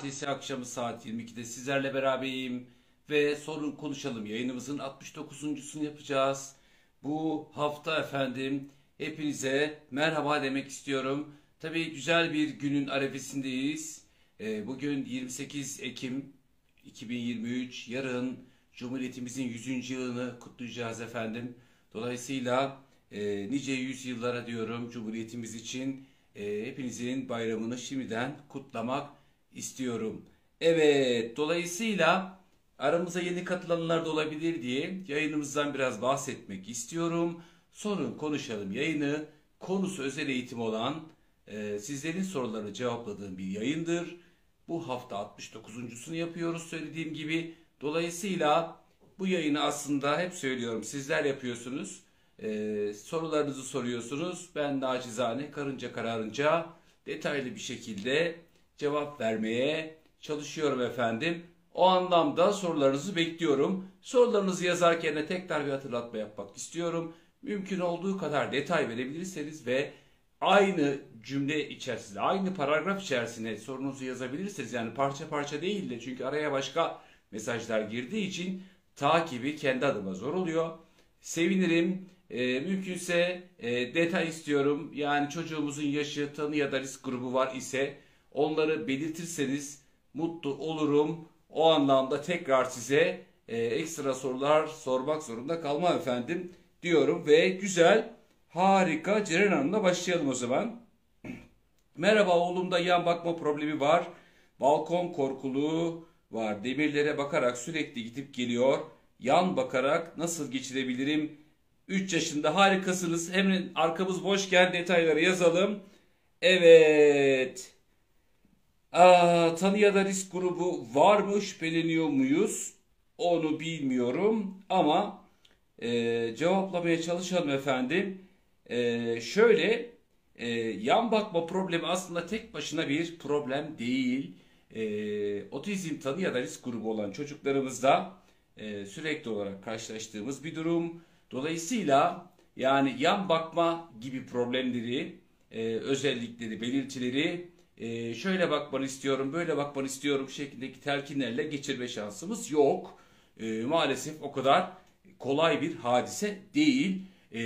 Cumartesi akşamı saat 22'de sizlerle berabereyim ve sorun konuşalım yayınımızın 69.sunu yapacağız. Bu hafta efendim hepinize merhaba demek istiyorum. Tabii güzel bir günün arefesindeyiz. Bugün 28 Ekim 2023, yarın Cumhuriyetimizin 100. yılını kutlayacağız efendim. Dolayısıyla nice yüzyıllara diyorum Cumhuriyetimiz için. Hepinizin bayramını şimdiden kutlamak istiyorum. Evet, dolayısıyla aramıza yeni katılanlar da olabilir diye yayınımızdan biraz bahsetmek istiyorum. Sorun konuşalım yayını, konusu özel eğitim olan sizlerin sorularını cevapladığım bir yayındır. Bu hafta 69.sunu yapıyoruz söylediğim gibi. Dolayısıyla bu yayını aslında hep söylüyorum sizler yapıyorsunuz. Sorularınızı soruyorsunuz. Ben nacizane karınca kararınca detaylı bir şekilde cevap vermeye çalışıyorum efendim. O anlamda sorularınızı bekliyorum. Sorularınızı yazarken de tekrar bir hatırlatma yapmak istiyorum. Mümkün olduğu kadar detay verebilirseniz ve aynı cümle içerisinde, aynı paragraf içerisinde sorunuzu yazabilirsiniz. Yani parça parça değil de, çünkü araya başka mesajlar girdiği için takibi kendi adıma zor oluyor. Sevinirim. Mümkünse detay istiyorum. Yani çocuğumuzun yaşı, tanı ya da risk grubu var ise onları belirtirseniz mutlu olurum. O anlamda tekrar size ekstra sorular sormak zorunda kalmam efendim diyorum ve güzel, harika Ceren Hanım'la başlayalım o zaman. Merhaba, oğlumda yan bakma problemi var. Balkon korkuluğu var. Demirlere bakarak sürekli gidip geliyor. Yan bakarak nasıl geçirebilirim? 3 yaşında, harikasınız. Hemen arkamız boşken detayları yazalım. Evet. Tanı ya da risk grubu var mı? Şüpheleniyor muyuz? Onu bilmiyorum ama cevaplamaya çalışalım efendim. Şöyle, yan bakma problemi aslında tek başına bir problem değil. Otizm tanı ya da risk grubu olan çocuklarımızda sürekli olarak karşılaştığımız bir durum. Dolayısıyla yani yan bakma gibi problemleri, özellikleri, belirtileri şöyle bakmanı istiyorum, böyle bakmanı istiyorum şeklindeki telkinlerle geçirme şansımız yok. Maalesef o kadar kolay bir hadise değil.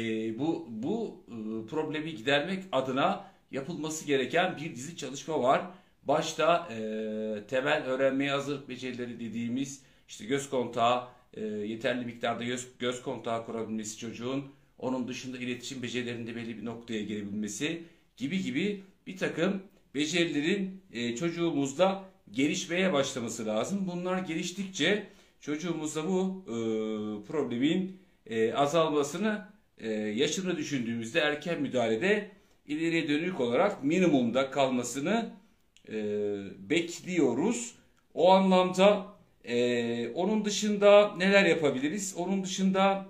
Bu problemi gidermek adına yapılması gereken bir dizi çalışma var. Başta temel öğrenmeye hazırlık becerileri dediğimiz, işte göz kontağı, yeterli miktarda göz kontağı kurabilmesi çocuğun, onun dışında iletişim becerilerinde belli bir noktaya gelebilmesi gibi gibi bir takım becerilerin çocuğumuzda gelişmeye başlaması lazım. Bunlar geliştikçe çocuğumuzda bu problemin azalmasını, yaşını düşündüğümüzde erken müdahalede ileriye dönük olarak minimumda kalmasını bekliyoruz. O anlamda onun dışında neler yapabiliriz? Onun dışında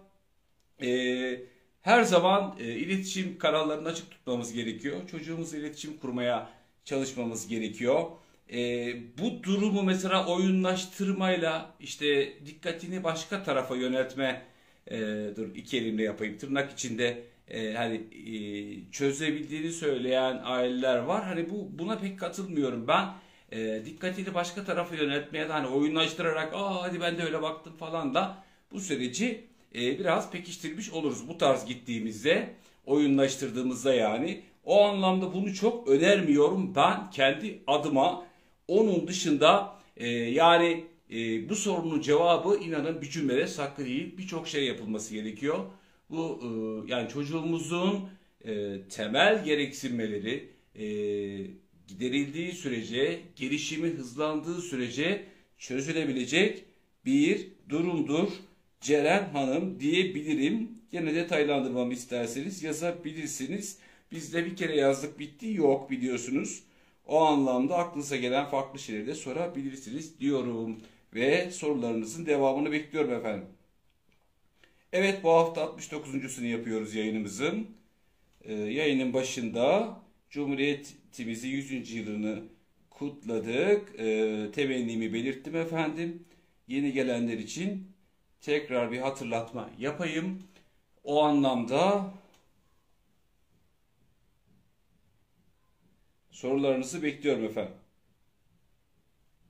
her zaman iletişim kanallarını açık tutmamız gerekiyor. Çocuğumuzla iletişim kurmaya çalışmamız gerekiyor. Bu durumu mesela oyunlaştırmayla, işte dikkatini başka tarafa yöneltme, dur iki elimle yapayım tırnak içinde, hani çözebildiğini söyleyen aileler var. Hani buna pek katılmıyorum ben. Dikkatini başka tarafa yöneltmeye de, hani oyunlaştırarak hadi ben de öyle baktım falan da, bu süreci biraz pekiştirmiş oluruz. Bu tarz gittiğimizde, oyunlaştırdığımızda yani. O anlamda bunu çok önermiyorum ben kendi adıma. Onun dışında yani bu sorunun cevabı, inanın, bir cümlede saklı değil. Birçok şey yapılması gerekiyor. Bu yani çocuğumuzun temel gereksinmeleri giderildiği sürece, gelişimi hızlandığı sürece çözülebilecek bir durumdur Ceren Hanım diyebilirim. Yine detaylandırmamı isterseniz yazabilirsiniz. Biz de bir kere yazdık bitti, yok biliyorsunuz. O anlamda aklınıza gelen farklı şeyleri de sorabilirsiniz diyorum. Ve sorularınızın devamını bekliyorum efendim. Evet, bu hafta 69.sunu yapıyoruz yayınımızın. Yayının başında Cumhuriyetimizin 100. yılını kutladık. Temennimi belirttim efendim. Yeni gelenler için tekrar bir hatırlatma yapayım. O anlamda sorularınızı bekliyorum efendim.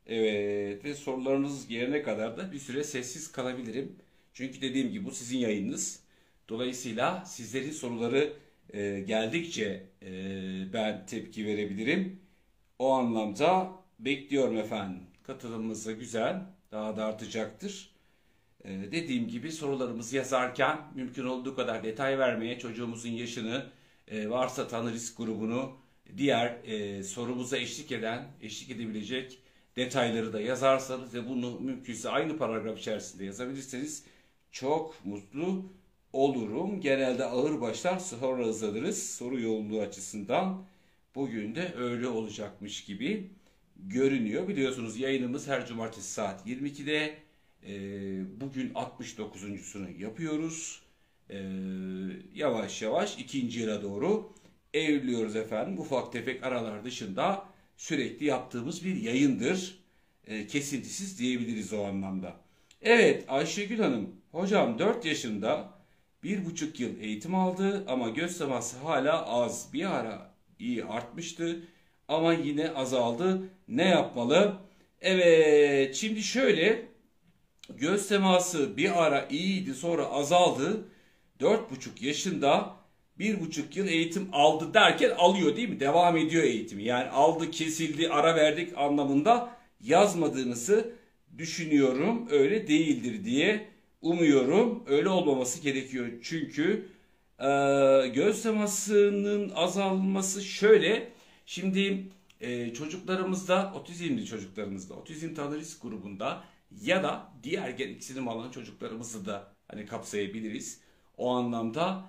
Evet, ve sorularınız gelene kadar da bir süre sessiz kalabilirim. Çünkü dediğim gibi bu sizin yayınınız. Dolayısıyla sizlerin soruları geldikçe ben tepki verebilirim. O anlamda bekliyorum efendim. Katılımınız da güzel, daha da artacaktır. Dediğim gibi sorularımızı yazarken mümkün olduğu kadar detay vermeye, çocuğumuzun yaşını, varsa tanı risk grubunu, diğer sorumuza eşlik edebilecek detayları da yazarsanız ve bunu mümkünse aynı paragraf içerisinde yazabilirseniz çok mutlu olurum. Genelde ağır başlar, sonra hızlanırız soru yoğunluğu açısından. Bugün de öyle olacakmış gibi görünüyor. Biliyorsunuz yayınımız her cumartesi saat 22'de. Bugün 69.sunu yapıyoruz. Yavaş yavaş ikinci yıla doğru evriliyoruz efendim. Ufak tefek aralar dışında sürekli yaptığımız bir yayındır. Kesintisiz diyebiliriz o anlamda. Evet, Ayşegül Hanım, hocam 4 yaşında 1,5 yıl eğitim aldı ama göz teması hala az. Bir ara iyi artmıştı ama yine azaldı. Ne yapmalı? Evet, şimdi şöyle, göz teması bir ara iyiydi, sonra azaldı. 4,5 yaşında 1,5 yıl eğitim aldı derken alıyor değil mi? Devam ediyor eğitimi. Yani aldı, kesildi, ara verdik anlamında yazmadığınızı düşünüyorum. Öyle değildir diye umuyorum. Öyle olmaması gerekiyor. Çünkü göz temasının azalması şöyle. Şimdi çocuklarımızda, otizmli çocuklarımızda, otizm tanı risk grubunda ya da diğer gereksinim alan çocuklarımızı da hani kapsayabiliriz. O anlamda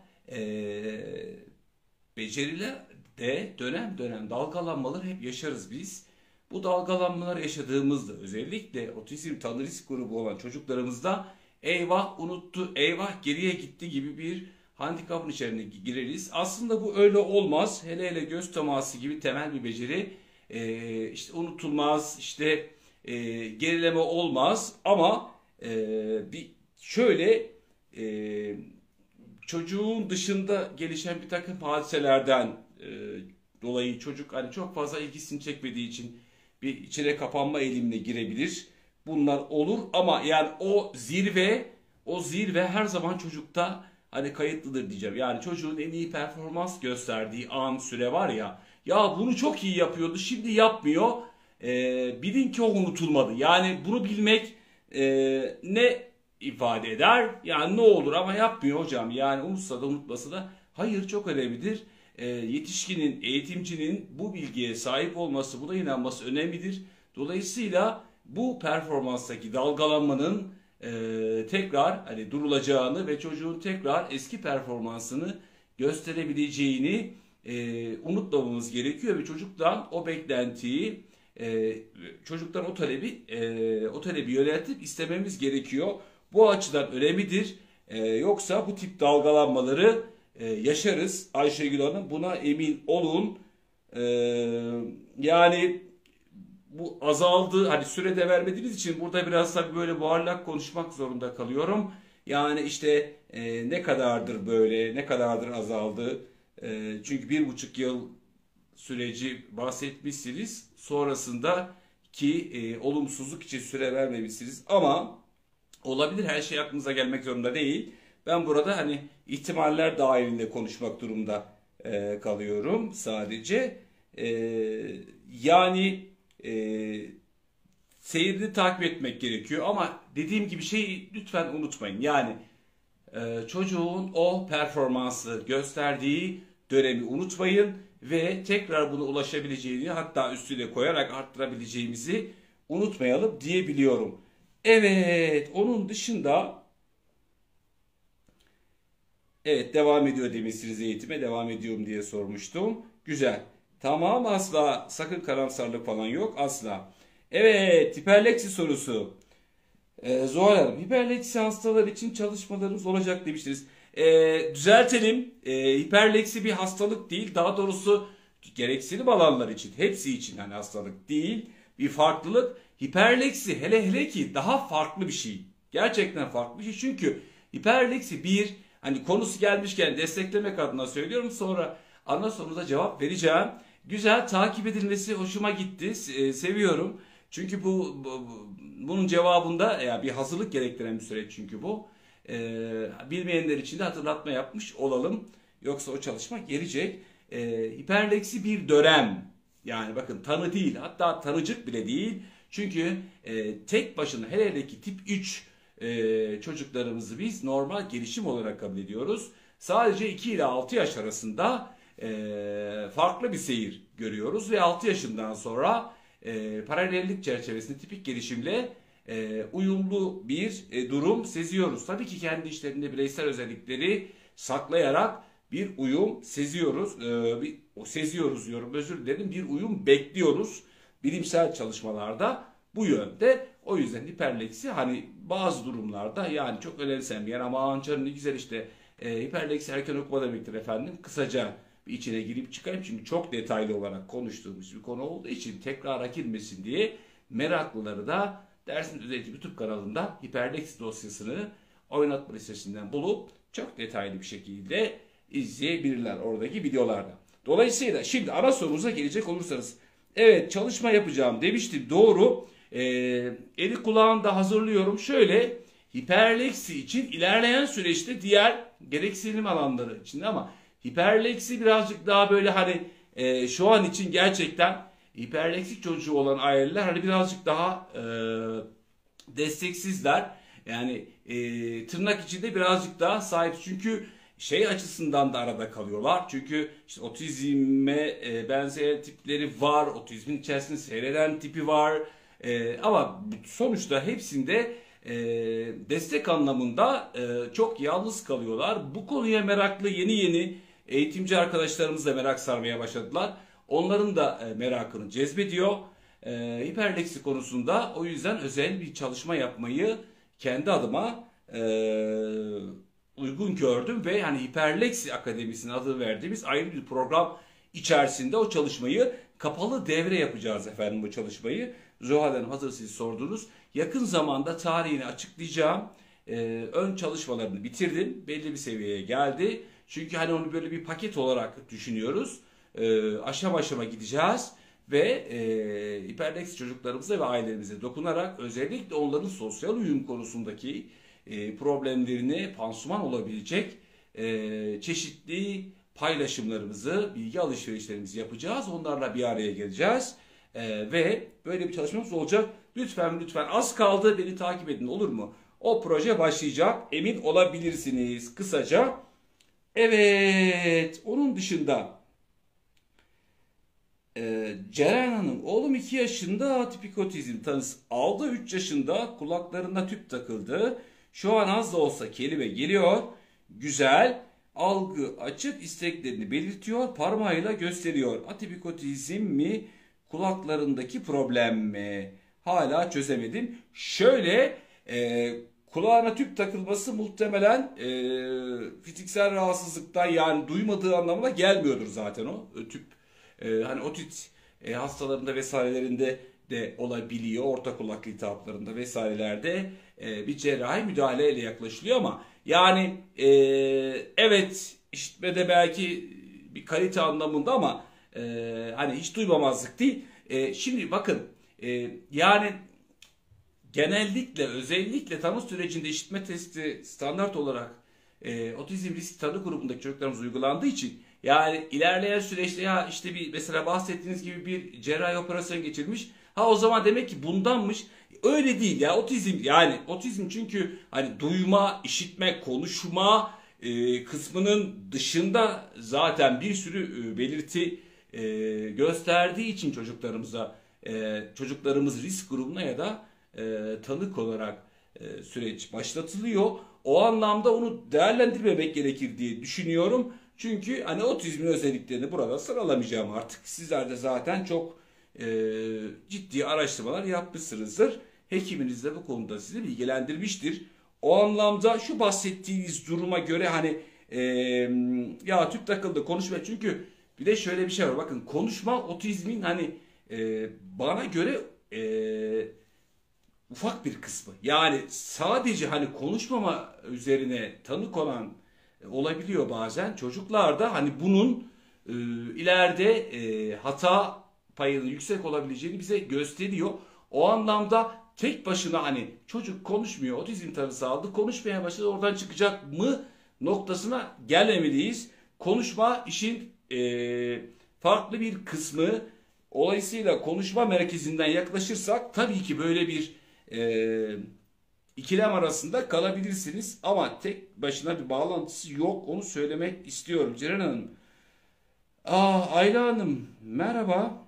beceriler de dönem dönem dalgalanmalar hep yaşarız biz. Bu dalgalanmalar yaşadığımızda özellikle otizm tanı risk grubu olan çocuklarımızda eyvah unuttu, eyvah geriye gitti gibi bir handikapın içerisine gireriz. Aslında bu öyle olmaz. Hele hele göz teması gibi temel bir beceri işte unutulmaz, işte gerileme olmaz ama bir şöyle çocuğun dışında gelişen bir takım hadiselerden dolayı çocuk hani çok fazla ilgisini çekmediği için bir içine kapanma eğilimine girebilir. Bunlar olur ama yani o zirve her zaman çocukta hani kayıtlıdır diyeceğim. Yani çocuğun en iyi performans gösterdiği an süre var ya, ya bunu çok iyi yapıyordu şimdi yapmıyor. Bilin ki o unutulmadı. Yani bunu bilmek ne ifade eder? Yani ne olur ama yapmıyor hocam. Yani unutsa da unutmasa da hayır, çok önemlidir. Yetişkinin, eğitimcinin bu bilgiye sahip olması, buna inanması önemlidir. Dolayısıyla bu performanstaki dalgalanmanın tekrar hani durulacağını ve çocuğun tekrar eski performansını gösterebileceğini unutmamamız gerekiyor ve çocuktan o beklentiyi, çocuktan o talebi yöneltip istememiz gerekiyor. Bu açıdan önemlidir. Yoksa bu tip dalgalanmaları yaşarız Ayşegül Hanım. Buna emin olun. E, Yani bu azaldı. Hani sürede vermediğiniz için burada biraz tabii böyle muallak konuşmak zorunda kalıyorum. Yani işte ne kadardır böyle, ne kadardır azaldı. Çünkü 1,5 yıl süreci bahsetmişsiniz. Sonrasında ki olumsuzluk için süre vermemişsiniz. Ama olabilir, her şey aklınıza gelmek zorunda değil. Ben burada hani ihtimaller dahilinde konuşmak durumunda kalıyorum sadece. Yani e, seyrini takip etmek gerekiyor ama dediğim gibi şeyi lütfen unutmayın. Yani çocuğun o performansı gösterdiği dönemi unutmayın ve tekrar buna ulaşabileceğini, hatta üstüne koyarak arttırabileceğimizi unutmayalım diyebiliyorum. Evet, onun dışında evet, devam ediyor demişsiniz, eğitime devam ediyorum diye sormuştum. Güzel. Tamam, asla sakın karamsarlık falan yok asla. Evet, hiperleksi sorusu. Zuhal Hanım, hiperleksi hastalar için çalışmalarımız olacak demiştiniz. Düzeltelim. Hiperleksi bir hastalık değil. Daha doğrusu gereksinim alanlar için, hepsi için hani hastalık değil. Bir farklılık. Hiperleksi hele hele ki daha farklı bir şey. Gerçekten farklı bir şey. Çünkü hiperleksi bir, hani konusu gelmişken desteklemek adına söylüyorum. Sonra ana sorunuza cevap vereceğim. Güzel, takip edilmesi hoşuma gitti. Seviyorum. Çünkü bunun cevabında ya bir hazırlık gerektiren bir süreç çünkü bu. Bilmeyenler için de hatırlatma yapmış olalım. Yoksa o çalışma gelecek. Hiperleksi bir dönem. Yani bakın tanı değil, hatta tanıcık bile değil. Çünkü tek başına hele hele ki tip 3 çocuklarımızı biz normal gelişim olarak kabul ediyoruz. Sadece 2 ile 6 yaş arasında farklı bir seyir görüyoruz ve 6 yaşından sonra paralellik çerçevesinde tipik gelişimle uyumlu bir durum seziyoruz. Tabii ki kendi işlerinde bireysel özellikleri saklayarak bir uyum seziyoruz. Seziyoruz diyorum, özür dilerim. Bir uyum bekliyoruz. Bilimsel çalışmalarda bu yönde. O yüzden hiperleksi hani bazı durumlarda yani çok önemsenmeyen ama canım ne güzel işte hiperleksi erken okuma demektir efendim. Kısaca bir içine girip çıkayım. Çünkü çok detaylı olarak konuştuğumuz bir konu olduğu için tekrara girmesin diye meraklıları da dersin üzerindeki YouTube kanalında hiperleksi dosyasını oynatma listesinden bulup çok detaylı bir şekilde izleyebilirler oradaki videolarda. Dolayısıyla şimdi ana sorumuza gelecek olursanız, evet çalışma yapacağım demiştim, doğru. Eli kulağında hazırlıyorum. Şöyle hiperleksi için ilerleyen süreçte diğer gereksinim alanları içinde ama hiperleksi birazcık daha böyle hani şu an için gerçekten hiperleksik çocuğu olan aileler hani birazcık daha desteksizler. Yani tırnak içinde birazcık daha sahip. Çünkü şey açısından da arada kalıyorlar. Çünkü işte otizme benzeyen tipleri var. Otizmin içerisinde seyreden tipi var. Ama sonuçta hepsinde destek anlamında çok yalnız kalıyorlar. Bu konuya meraklı yeni eğitimci arkadaşlarımız da merak sarmaya başladılar. Onların da merakını cezbediyor. Hiperleksi konusunda o yüzden özel bir çalışma yapmayı kendi adıma uygun gördüm ve yani Hiperleksi Akademisi'nin adını verdiğimiz ayrı bir program içerisinde o çalışmayı kapalı devre yapacağız efendim, bu çalışmayı. Zuhal Hanım, hazır siz sordunuz. Yakın zamanda tarihini açıklayacağım. Ön çalışmalarını bitirdim. Belli bir seviyeye geldi. Çünkü hani onu böyle bir paket olarak düşünüyoruz. Aşama aşama gideceğiz ve hiperleksi çocuklarımıza ve ailelerimize dokunarak özellikle onların sosyal uyum konusundaki problemlerine pansuman olabilecek çeşitli paylaşımlarımızı, bilgi alışverişlerimizi yapacağız. Onlarla bir araya geleceğiz. Ve böyle bir çalışmamız olacak. Lütfen az kaldı, beni takip edin, olur mu? O proje başlayacak, emin olabilirsiniz kısaca. Evet, onun dışında Ceren Hanım, oğlum 2 yaşında atipik otizm tanısı aldı. 3 yaşında kulaklarına tüp takıldı. Şu an az da olsa kelime geliyor. Güzel. Algı açık, isteklerini belirtiyor. Parmağıyla gösteriyor. Atipik otizm mi? Kulaklarındaki problem mi? Hala çözemedim. Şöyle kulağına tüp takılması muhtemelen fiziksel rahatsızlıktan, yani duymadığı anlamına gelmiyordur zaten o tüp. Hani otit hastalarında vesairelerinde de olabiliyor. Orta kulak iltihaplarında vesairelerde bir cerrahi müdahaleyle yaklaşılıyor ama yani evet, işitmede belki bir kalite anlamında ama hani hiç duymamazlık değil. Şimdi bakın yani genellikle özellikle tanı sürecinde işitme testi standart olarak otizm risk tanı grubundaki çocuklarımız uygulandığı için yani ilerleyen süreçte ya işte bir mesela bahsettiğiniz gibi bir cerrahi operasyon geçirmiş. Ha o zaman demek ki bundanmış. Öyle değil ya, otizm yani otizm çünkü hani duyma, işitme, konuşma kısmının dışında zaten bir sürü belirti gösterdiği için çocuklarımız risk grubuna ya da tanık olarak süreç başlatılıyor. O anlamda onu değerlendirmemek gerekir diye düşünüyorum. Çünkü hani otizmin özelliklerini burada sıralamayacağım artık. Sizler de zaten çok ciddi araştırmalar yapmışsınızdır. Hekiminiz de bu konuda sizi bilgilendirmiştir. O anlamda şu bahsettiğiniz duruma göre hani ya tüp takıldı konuşma, çünkü bir de şöyle bir şey var. Bakın, konuşma otizmin hani bana göre ufak bir kısmı. Yani sadece hani konuşmama üzerine tanı konan olabiliyor bazen. Çocuklarda hani bunun ileride hata payının yüksek olabileceğini bize gösteriyor. O anlamda tek başına hani çocuk konuşmuyor, otizm tanısı aldı, konuşmaya başladı, oradan çıkacak mı noktasına gelmemeliyiz. Konuşma işin farklı bir kısmı. Dolayısıyla konuşma merkezinden yaklaşırsak tabii ki böyle bir ikilem arasında kalabilirsiniz. Ama tek başına bir bağlantısı yok. Onu söylemek istiyorum. Ceren Hanım. Ayla Hanım merhaba.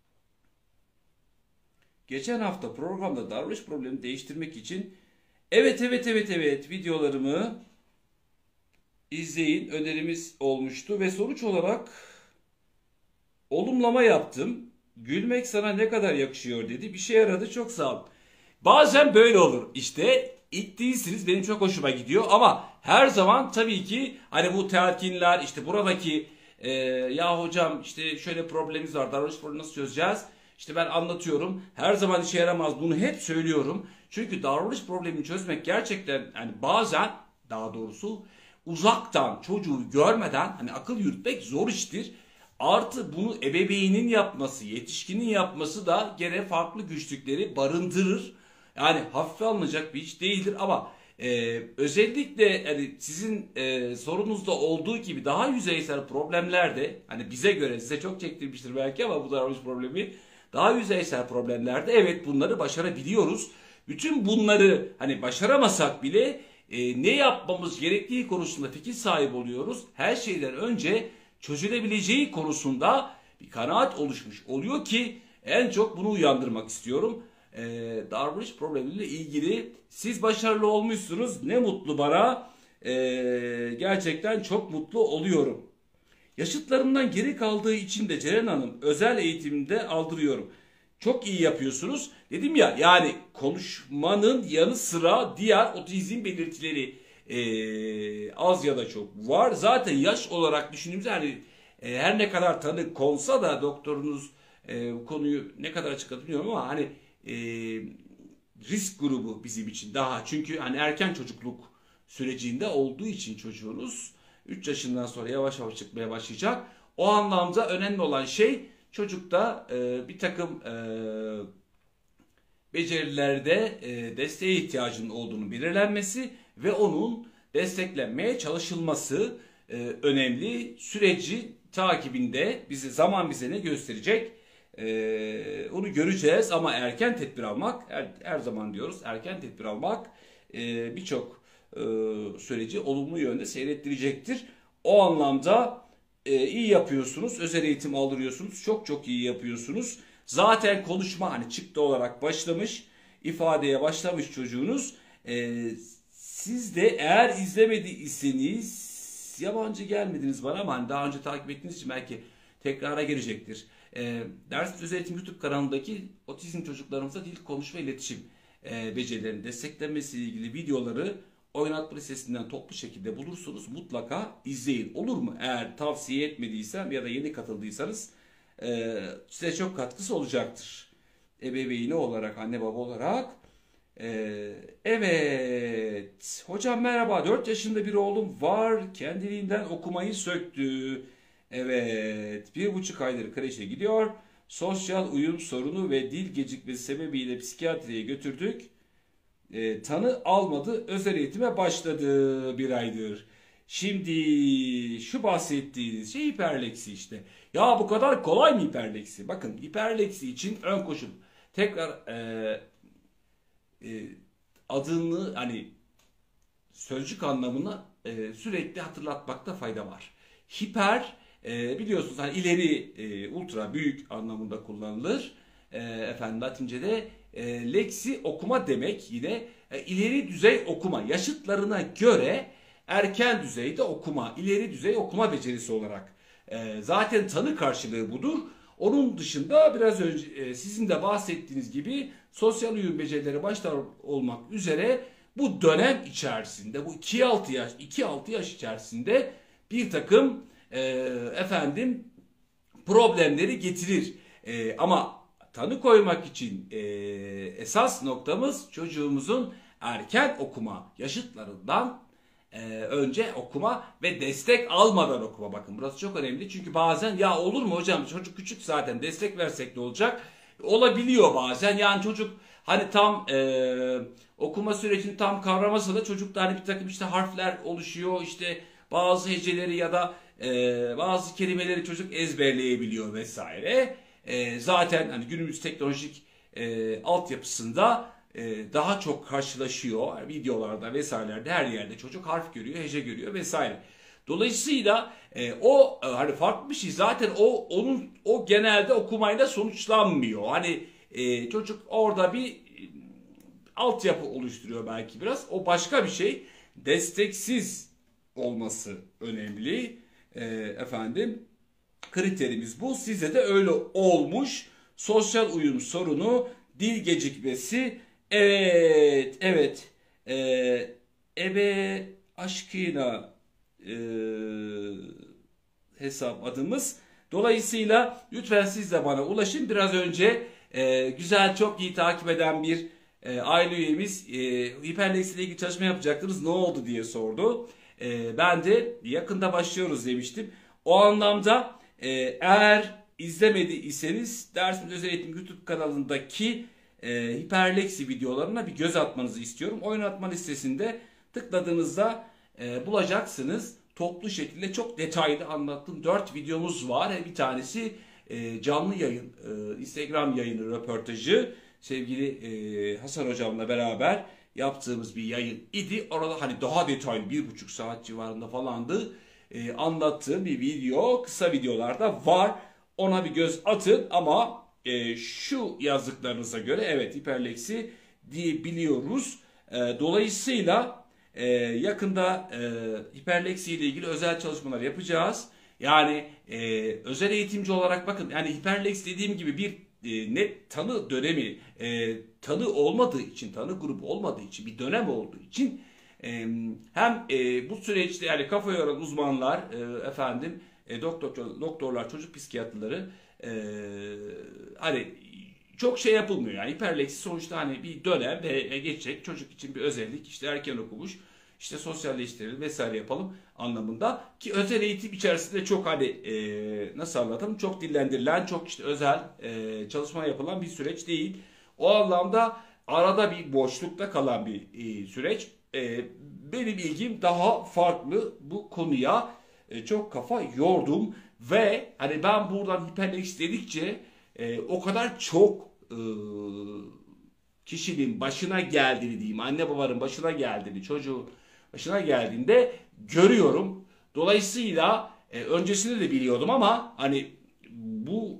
Geçen hafta programda davranış problemi değiştirmek için evet videolarımı izleyin önerimiz olmuştu ve sonuç olarak olumlama yaptım. Gülmek sana ne kadar yakışıyor dedi. Bir şey yaradı, çok sağ ol. Bazen böyle olur. İşte ilk değilsiniz, benim çok hoşuma gidiyor ama her zaman tabii ki hani bu telkinler işte buradaki ya hocam işte şöyle problemimiz var, davranış problemi nasıl çözeceğiz? İşte ben anlatıyorum. Her zaman işe yaramaz, bunu hep söylüyorum. Çünkü davranış problemini çözmek gerçekten hani bazen daha doğrusu uzaktan çocuğu görmeden hani akıl yürütmek zor iştir. Artı bunu ebeveynin yapması, yetişkinin yapması da gene farklı güçlükleri barındırır. Yani hafife alınacak bir iş değildir ama özellikle hani sizin sorunuzda olduğu gibi daha yüzeysel problemlerde hani bize göre size çok çektirmiştir belki ama bu davranış problemi daha yüzeysel problemlerde evet bunları başarabiliyoruz. Bütün bunları hani başaramasak bile ne yapmamız gerektiği konusunda fikir sahibi oluyoruz. Her şeyden önce çözülebileceği konusunda bir kanaat oluşmuş oluyor ki en çok bunu uyandırmak istiyorum. Davranış problemiyle ilgili siz başarılı olmuşsunuz. Ne mutlu bana. Gerçekten çok mutlu oluyorum. Yaşıtlarımdan geri kaldığı için de Ceren Hanım özel eğitimde aldırıyorum. Çok iyi yapıyorsunuz. Dedim ya yani konuşmanın yanı sıra diğer otizm belirtileri az ya da çok var. Zaten yaş olarak düşündüğümüzde hani her ne kadar tanı konsa da doktorunuz bu konuyu ne kadar açıkladı bilmiyorum ama hani risk grubu bizim için daha. Çünkü hani erken çocukluk sürecinde olduğu için çocuğunuz 3 yaşından sonra yavaş yavaş çıkmaya başlayacak. O anlamda önemli olan şey çocukta bir takım becerilerde desteğe ihtiyacının olduğunu belirlenmesi ve onun desteklenmeye çalışılması önemli. Süreci takibinde zaman bize ne gösterecek? Onu göreceğiz ama erken tedbir almak her zaman diyoruz erken tedbir almak birçok süreci olumlu yönde seyrettirecektir. O anlamda iyi yapıyorsunuz. Özel eğitim aldırıyorsunuz. Çok iyi yapıyorsunuz. Zaten konuşma hani çıktı olarak başlamış. İfadeye başlamış çocuğunuz. Siz de eğer izlemediyseniz yabancı gelmediniz bana ama hani daha önce takip ettiğiniz için belki tekrara gelecektir. Ders Özel Eğitim YouTube kanalındaki otizm çocuklarımıza dil, konuşma, iletişim becerilerini desteklenmesiyle ilgili videoları oynatma listesinden toplu şekilde bulursunuz. Mutlaka izleyin. Olur mu? Eğer tavsiye etmediysem ya da yeni katıldıysanız size çok katkısı olacaktır. Ebeveyni olarak, anne baba olarak. Evet. Hocam merhaba. 4 yaşında bir oğlum var. Kendiliğinden okumayı söktü. Evet. 1,5 aydır kreşe gidiyor. Sosyal uyum sorunu ve dil gecikmesi sebebiyle psikiyatriye götürdük. Tanı almadı. Özel eğitime başladı 1 aydır. Şimdi şu bahsettiğiniz şey hiperleksi işte. Ya bu kadar kolay mı hiperleksi? Bakın hiperleksi için ön koşul. Tekrar adını hani sözcük anlamını sürekli hatırlatmakta fayda var. Hiper biliyorsunuz hani ileri ultra büyük anlamında kullanılır. Latince'de leksi okuma demek yine ileri düzey okuma yaşıtlarına göre erken düzeyde okuma ileri düzey okuma becerisi olarak zaten tanı karşılığı budur. Onun dışında biraz önce sizin de bahsettiğiniz gibi sosyal uyum becerileri başta olmak üzere bu dönem içerisinde bu 2-6 yaş içerisinde bir takım problemleri getirir. Ama tanı koymak için esas noktamız çocuğumuzun erken okuma yaşıtlarından önce okuma ve destek almadan okuma. Bakın burası çok önemli çünkü bazen ya olur mu hocam çocuk küçük zaten destek versek ne olacak? olabiliyor bazen. Yani çocuk hani tam okuma sürecini tam kavramasa da çocukta hani bir takım işte harfler oluşuyor. İşte bazı heceleri ya da bazı kelimeleri çocuk ezberleyebiliyor vesaire. Zaten hani günümüz teknolojik altyapısında daha çok karşılaşıyor. Videolarda vesairelerde her yerde çocuk harf görüyor, hece görüyor vesaire. Dolayısıyla hani farklı bir şey. Zaten o genelde okumayla sonuçlanmıyor. Hani çocuk orada bir altyapı oluşturuyor belki biraz. O başka bir şey. Desteksiz olması önemli. Efendim kriterimiz bu. Size de öyle olmuş. Sosyal uyum sorunu, dil gecikmesi. Evet, evet. Ebe aşkına e, hesap adımız. Dolayısıyla lütfen siz de bana ulaşın. Biraz önce güzel, çok iyi takip eden bir aile üyemiz Hyperlex ile ilgili çalışma yapacaktınız. Ne oldu diye sordu. Ben de yakında başlıyoruz demiştim. O anlamda eğer izlemediyseniz Dersimiz Özel Eğitim YouTube kanalındaki Hyperlex'i videolarına bir göz atmanızı istiyorum. Oynatma listesinde tıkladığınızda bulacaksınız. Toplu şekilde çok detaylı anlattığım 4 videomuz var. Bir tanesi canlı yayın, Instagram yayını röportajı. Sevgili Hasan hocamla beraber yaptığımız bir yayın idi. Orada hani daha detaylı 1,5 saat civarında falandı. Anlattığım bir video, kısa videolarda var. Ona bir göz atın ama şu yazdıklarınıza göre evet Hyperlex'i diyebiliyoruz. Dolayısıyla yakında Hyperlex ile ilgili özel çalışmalar yapacağız. Yani özel eğitimci olarak bakın yani Hyperlex dediğim gibi bir net tanı dönemi, tanı olmadığı için, tanı grubu olmadığı için, bir dönem olduğu için hem bu süreçte yani kafa yoran uzmanlar, efendim doktorlar, çocuk psikiyatrları hani çok şey yapılmıyor. Yani hiperleksi sonuçta hani bir dönem ve geçecek çocuk için bir özellik, işte erken okumuş, işte sosyalleştirelim vesaire yapalım anlamında ki özel eğitim içerisinde çok hani nasıl anlatalım, çok dillendirilen, çok işte özel çalışma yapılan bir süreç değil. O anlamda arada bir boşlukta kalan bir süreç. Benim ilgim daha farklı bu konuya, çok kafa yordum ve hani ben buradan Hyperlex dedikçe o kadar çok kişinin başına geldiğini diyeyim, anne babanın başına geldiğini, çocuğun başına geldiğinde görüyorum. Dolayısıyla öncesinde de biliyordum ama hani bu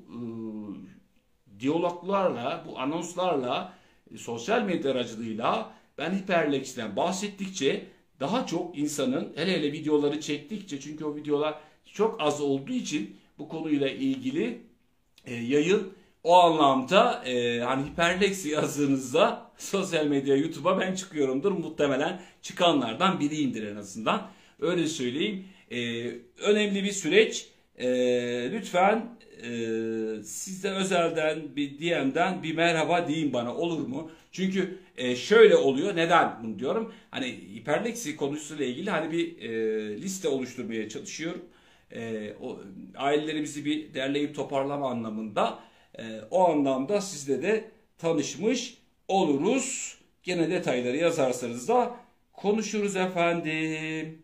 diyaloglarla, bu anonslarla, sosyal medya aracılığıyla ben Hyperlex'ten bahsettikçe daha çok insanın hele hele videoları çektikçe, çünkü o videolar çok az olduğu için bu konuyla ilgili yayın o anlamda hani Hyperlex yazdığınızda sosyal medya YouTube'a ben çıkıyorumdur. Muhtemelen çıkanlardan biriyimdir en azından. Öyle söyleyeyim. Önemli bir süreç. Lütfen sizde özelden bir DM'den bir merhaba deyin bana, olur mu? Çünkü şöyle oluyor. Neden bunu diyorum? Hani Hyperlex konusuyla ilgili hani bir liste oluşturmaya çalışıyorum. Ailelerimizi bir derleyip toparlama anlamında. O anlamda sizle de tanışmış oluruz. Gene detayları yazarsanız da konuşuruz efendim.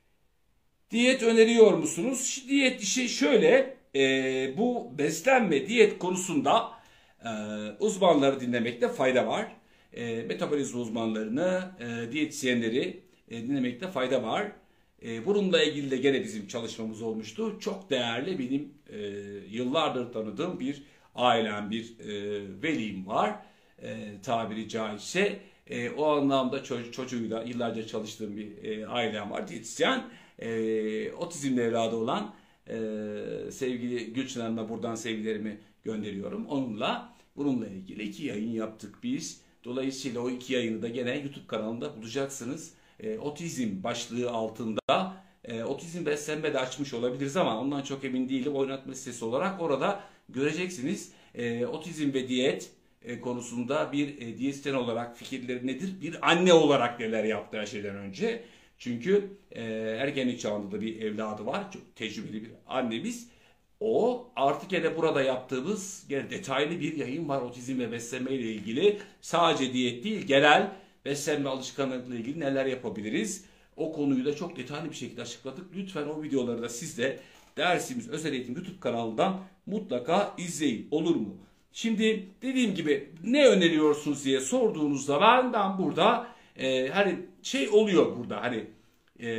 Diyet öneriyor musunuz? Diyet işi şöyle, bu beslenme diyet konusunda uzmanları dinlemekte fayda var. Metabolizma uzmanlarını, diyetisyenleri dinlemekte fayda var. Bununla ilgili de gene bizim çalışmamız olmuştu. Çok değerli, benim yıllardır tanıdığım bir ailem, bir velim var. Tabiri caizse. O anlamda çocuğuyla yıllarca çalıştığım bir ailem var. Diyetisyen. Otizmli evladı olan sevgili Gülçin Hanım'a buradan sevgilerimi gönderiyorum. Bununla ilgili 2 yayın yaptık biz. Dolayısıyla o 2 yayını da gene YouTube kanalında bulacaksınız. Otizm başlığı altında otizm beslenme de açmış olabiliriz ama ondan çok emin değilim. Oynatma listesi olarak orada göreceksiniz. Otizm ve diyet konusunda bir diyetisyen olarak fikirleri nedir? Bir anne olarak neler yaptı her şeyden önce. Çünkü ergenlik çağında da bir evladı var. Çok tecrübeli bir annemiz. O artık gene burada yaptığımız gene detaylı bir yayın var otizm ve beslenme ile ilgili. Sadece diyet değil, genel beslenme alışkanlıkla ilgili neler yapabiliriz? O konuyu da çok detaylı bir şekilde açıkladık. Lütfen o videoları da siz de dersimiz Özel Eğitim YouTube kanalından mutlaka izleyin. Olur mu? Şimdi dediğim gibi ne öneriyorsunuz diye sorduğunuz zaman ben burada hani şey oluyor burada hani e,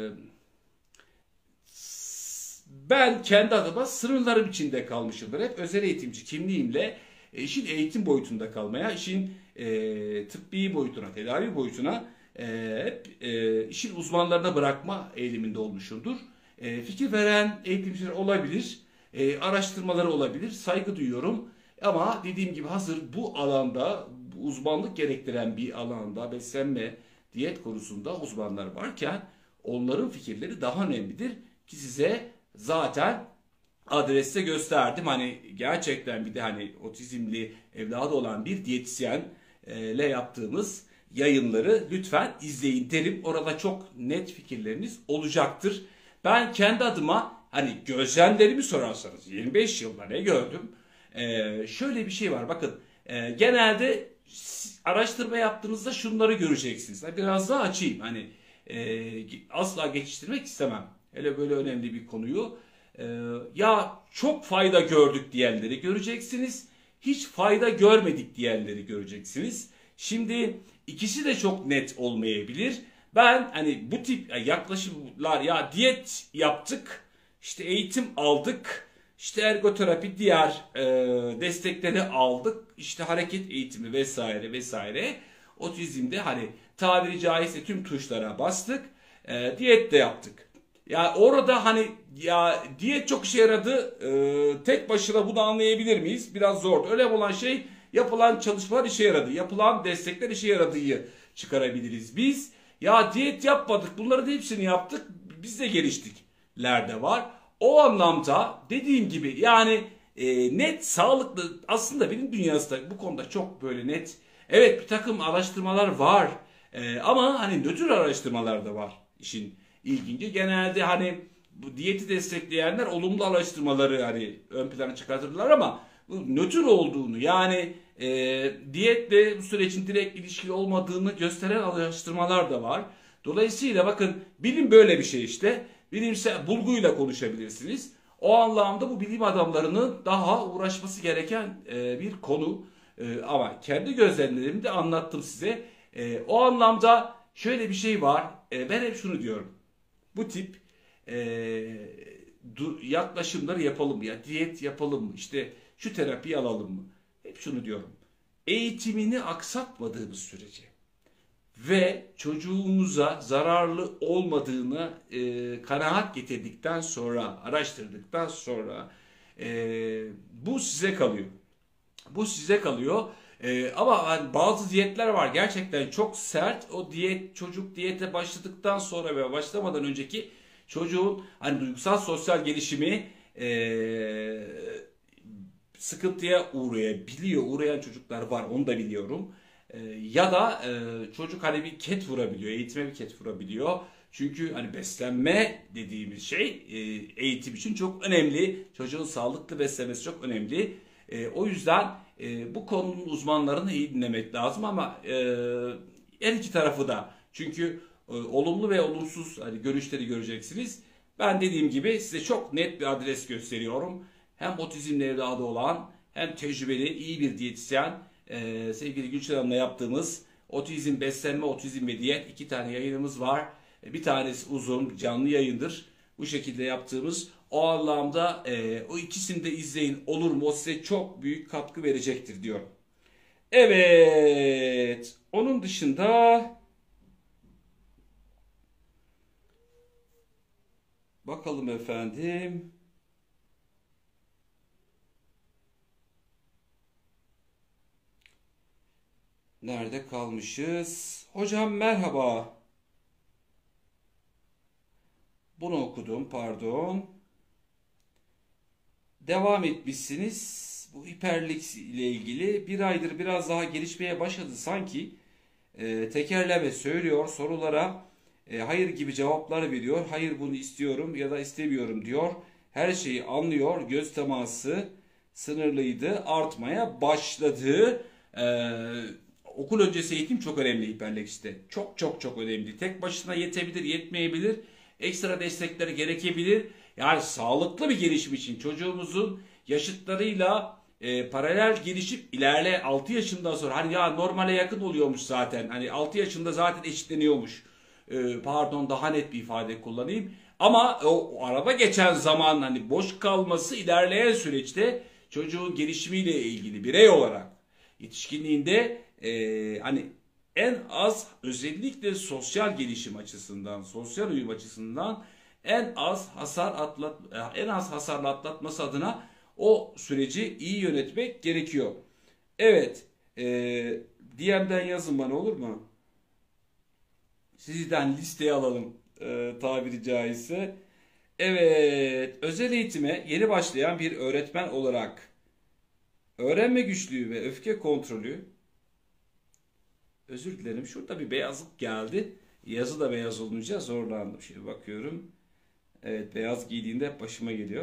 ben kendi adıma sınırlarım içinde kalmışımdır. Hep özel eğitimci kimliğimle işin eğitim boyutunda kalmaya, işin tıbbi boyutuna, tedavi boyutuna hep işin uzmanlarına bırakma eğiliminde olmuşumdur. Fikir veren eğitimciler olabilir, araştırmaları olabilir, saygı duyuyorum. Ama dediğim gibi hazır bu alanda, uzmanlık gerektiren bir alanda, beslenme, diyet konusunda uzmanlar varken onların fikirleri daha önemlidir ki size zaten adreste gösterdim. Hani gerçekten bir de hani otizmli evladı olan bir diyetisyenle yaptığımız yayınları lütfen izleyin derim. Orada çok net fikirleriniz olacaktır. Ben kendi adıma hani gözlemlerimi sorarsanız 25 yılda ne gördüm? Şöyle bir şey var bakın genelde araştırma yaptığınızda şunları göreceksiniz. Biraz daha açayım hani asla geçiştirmek istemem. Hele böyle önemli bir konuyu. Ya çok fayda gördük diyenleri göreceksiniz. Hiç fayda görmedik diyenleri göreceksiniz. Şimdi ikisi de çok net olmayabilir. Ben hani bu tip yaklaşımlar ya diyet yaptık, işte eğitim aldık, işte ergoterapi diğer destekleri aldık, işte hareket eğitimi vesaire vesaire. Otizmde hani tabiri caizse tüm tuşlara bastık, diyet de yaptık. Ya orada hani ya diyet çok işe yaradı. Tek başına bunu anlayabilir miyiz? Biraz zor. Önemli olan şey yapılan çalışmalar işe yaradı. Yapılan destekler işe yaradığı çıkarabiliriz biz. Ya diyet yapmadık. Bunların hepsini yaptık. Biz de geliştikler de var. O anlamda dediğim gibi yani net sağlıklı aslında benim dünyasında bu konuda çok böyle net. Evet bir takım araştırmalar var. Ama hani nötr araştırmalar da var işin ilginci. Genelde hani bu diyeti destekleyenler olumlu araştırmaları hani ön plana çıkartırlar ama bu nötr olduğunu yani diyetle bu sürecin direkt ilişkili olmadığını gösteren araştırmalar da var. Dolayısıyla bakın bilim böyle bir şey işte. Bilimsel bulguyla konuşabilirsiniz. O anlamda bu bilim adamlarının daha uğraşması gereken bir konu. Ama kendi gözlemlerimi de anlattım size. O anlamda şöyle bir şey var. Ben hep şunu diyorum. Bu tip yaklaşımları yapalım mı? Ya diyet yapalım mı? İşte şu terapiyi alalım mı? Hep şunu diyorum. Eğitimini aksatmadığımız sürece ve çocuğumuza zararlı olmadığını kanaat getirdikten sonra, araştırdıktan sonra bu size kalıyor. Bu size kalıyor. Ama hani bazı diyetler var gerçekten çok sert. O diyet çocuk diyete başladıktan sonra ve başlamadan önceki çocuğun hani duygusal sosyal gelişimi sıkıntıya uğrayabiliyor. Uğrayan çocuklar var onu da biliyorum. Ya da çocuk hani bir ket vurabiliyor. Eğitime bir ket vurabiliyor. Çünkü hani beslenme dediğimiz şey eğitim için çok önemli. Çocuğun sağlıklı beslenmesi çok önemli. O yüzden bu konunun uzmanlarını iyi dinlemek lazım ama her iki tarafı da. Çünkü olumlu ve olumsuz hani görüşleri göreceksiniz. Ben dediğim gibi size çok net bir adres gösteriyorum. Hem otizmle evladı olan hem tecrübeli iyi bir diyetisyen sevgili Gülçin Hanım'la yaptığımız otizm, beslenme, otizm ve diyet iki tane yayınımız var. Bir tanesi uzun canlı yayındır. Bu şekilde yaptığımız o anlamda o ikisini de izleyin olur mu? O size çok büyük katkı verecektir diyorum. Evet. Onun dışında bakalım efendim. Nerede kalmışız? Hocam merhaba. Bunu okudum, pardon. Devam etmişsiniz. Bu hiperlik ile ilgili bir aydır biraz daha gelişmeye başladı sanki. Tekerleme söylüyor, sorulara hayır gibi cevaplar veriyor. Hayır bunu istiyorum ya da istemiyorum diyor. her şeyi anlıyor, göz teması sınırlıydı, artmaya başladı. Okul öncesi eğitim çok önemli hiperlekste. Çok çok çok önemli. Tek başına yetebilir, yetmeyebilir. Ekstra destekleri gerekebilir. Yani sağlıklı bir gelişim için çocuğumuzun yaşıtlarıyla paralel gelişip ilerle 6 yaşından sonra hani ya normale yakın oluyormuş zaten. Hani 6 yaşında zaten eşitleniyormuş. Pardon, daha net bir ifade kullanayım. Ama o arada geçen zaman hani boş kalması ilerleyen süreçte çocuğun gelişimiyle ilgili birey olarak yetişkinliğinde hani en az, özellikle sosyal gelişim açısından, sosyal uyum açısından en az hasarla atlatması adına o süreci iyi yönetmek gerekiyor. Evet, DM'den yazın bana, olur mu? Sizden listeye alalım, tabiri caizse. Evet, özel eğitime yeni başlayan bir öğretmen olarak öğrenme güçlüğü ve öfke kontrolü, özür dilerim, şurada bir beyazlık geldi. Yazı da beyaz olunca zorlandım. Şimdi bakıyorum. Evet, beyaz giydiğinde hep başıma geliyor.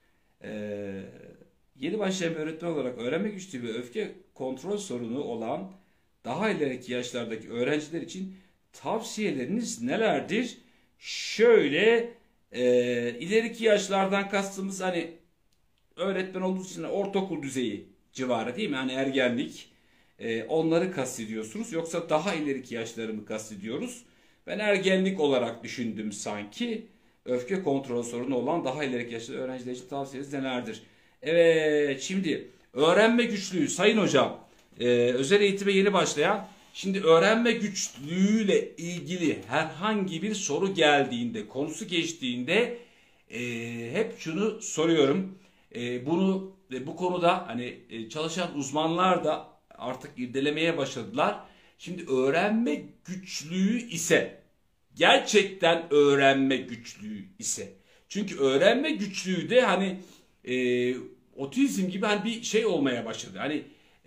Yeni başlayan bir öğretmen olarak öğrenme güçlüğü ve öfke kontrol sorunu olan daha ileriki yaşlardaki öğrenciler için tavsiyeleriniz nelerdir? Şöyle, ileriki yaşlardan kastımız hani öğretmen olduğu için ortaokul düzeyi civarı değil mi? Hani ergenlik, onları kastediyorsunuz. Yoksa daha ileriki yaşları mı kastediyoruz? Ben ergenlik olarak düşündüm sanki. Öfke kontrol sorunu olan daha ileriki yaşlı öğrenciler için tavsiyeniz nelerdir? Evet, şimdi öğrenme güçlüğü sayın hocam, özel eğitime yeni başlayan, şimdi öğrenme güçlüğüyle ilgili herhangi bir soru geldiğinde, konusu geçtiğinde hep şunu soruyorum. Bu konuda hani çalışan uzmanlar da artık irdelemeye başladılar. Şimdi öğrenme güçlüğü ise, gerçekten öğrenme güçlüğü ise, çünkü öğrenme güçlüğü de hani otizm gibi hani bir şey olmaya başladı. Hani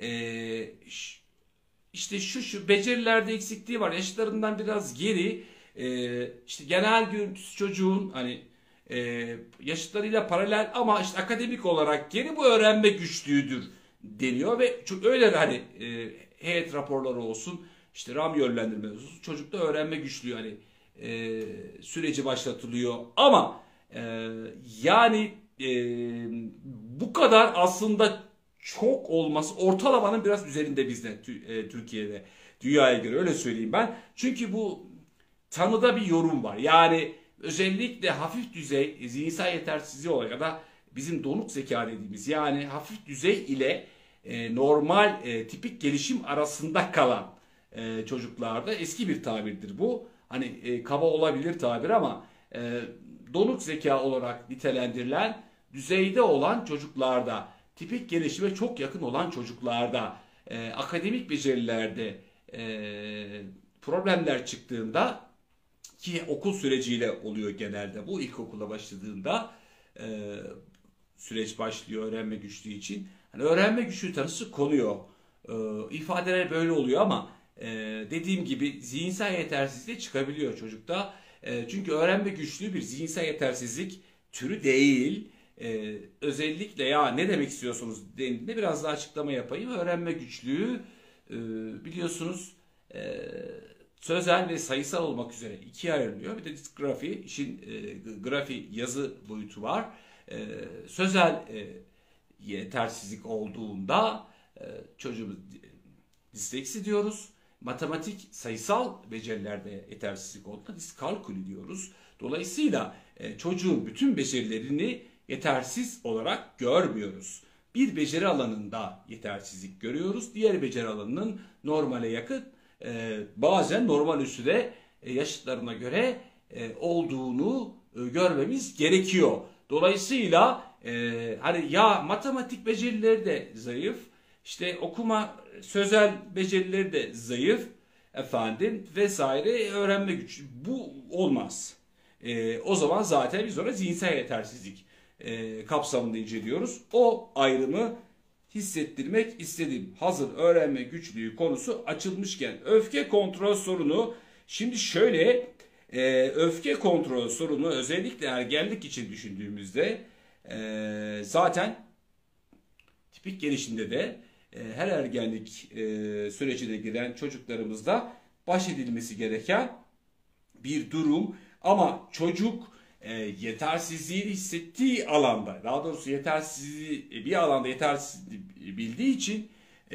işte şu becerilerde eksikliği var. Yaşlarından biraz geri, işte genel görüntüsü çocuğun hani yaşıtlarıyla paralel ama işte akademik olarak geri, bu öğrenme güçlüğüdür deniyor ve çok öyle hani heyet raporları olsun, işte RAM yönlendirme olsun, çocukta öğrenme güçlüğü hani süreci başlatılıyor ama yani bu kadar aslında çok olması ortalamanın biraz üzerinde bizde, Türkiye'de, dünyaya göre, öyle söyleyeyim ben. Çünkü bu tanıda bir yorum var. Yani özellikle hafif düzey zihinsel yetersizliği olarak ya da bizim donuk zeka dediğimiz, yani hafif düzey ile normal tipik gelişim arasında kalan çocuklarda, eski bir tabirdir bu. Hani kaba olabilir tabir ama donuk zeka olarak nitelendirilen düzeyde olan çocuklarda, tipik gelişime çok yakın olan çocuklarda, akademik becerilerde problemler çıktığında, ki okul süreciyle oluyor genelde bu, ilkokula başladığında süreç başlıyor öğrenme güçlüğü için. Hani öğrenme güçlüğü tanısı konuyor. İfadeler böyle oluyor ama dediğim gibi zihinsel yetersizlik çıkabiliyor çocukta. Çünkü öğrenme güçlüğü bir zihinsel yetersizlik türü değil. Özellikle ya ne demek istiyorsunuz dendiğinde biraz daha açıklama yapayım. Öğrenme güçlüğü biliyorsunuz sözel ve sayısal olmak üzere ikiye ayrılıyor. Bir de disgrafi, işin grafi yazı boyutu var. Sözel yetersizlik olduğunda çocuğumuz disleksi diyoruz. Matematik, sayısal becerilerde yetersizlik olduğunda diskalkülü diyoruz. Dolayısıyla çocuğun bütün becerilerini yetersiz olarak görmüyoruz. Bir beceri alanında yetersizlik görüyoruz. Diğer beceri alanının normale yakın, bazen normal üstü de yaşıtlarına göre olduğunu görmemiz gerekiyor. Dolayısıyla hani ya matematik becerileri de zayıf, işte okuma, sözel becerileri de zayıf efendim vesaire, öğrenme gücü, bu olmaz. O zaman zaten biz ona zihinsel yetersizlik kapsamında inceliyoruz. O ayrımı hissettirmek istedim. Hazır öğrenme güçlüğü konusu açılmışken, öfke kontrol sorunu. Şimdi şöyle, öfke kontrol sorunu özellikle ergenlik için düşündüğümüzde Zaten tipik gelişimde de her ergenlik sürecine giren çocuklarımızda baş edilmesi gereken bir durum. Ama çocuk yetersizliği hissettiği alanda, daha doğrusu yetersizliği bir alanda yetersizliği bildiği için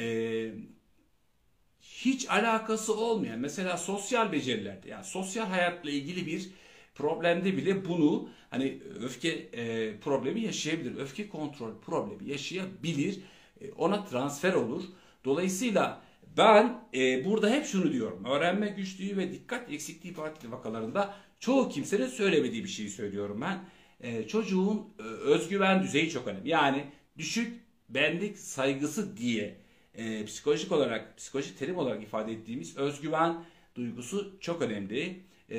hiç alakası olmayan, mesela sosyal becerilerde, yani sosyal hayatla ilgili bir problemde bile bunu, hani öfke problemi yaşayabilir, öfke kontrol problemi yaşayabilir, ona transfer olur. Dolayısıyla ben burada hep şunu diyorum, öğrenme güçlüğü ve dikkat eksikliği hiperaktiflik vakalarında çoğu kimsenin söylemediği bir şeyi söylüyorum ben. Çocuğun özgüven düzeyi çok önemli. Yani düşük benlik saygısı diye psikolojik olarak, psikolojik terim olarak ifade ettiğimiz özgüven duygusu çok önemli.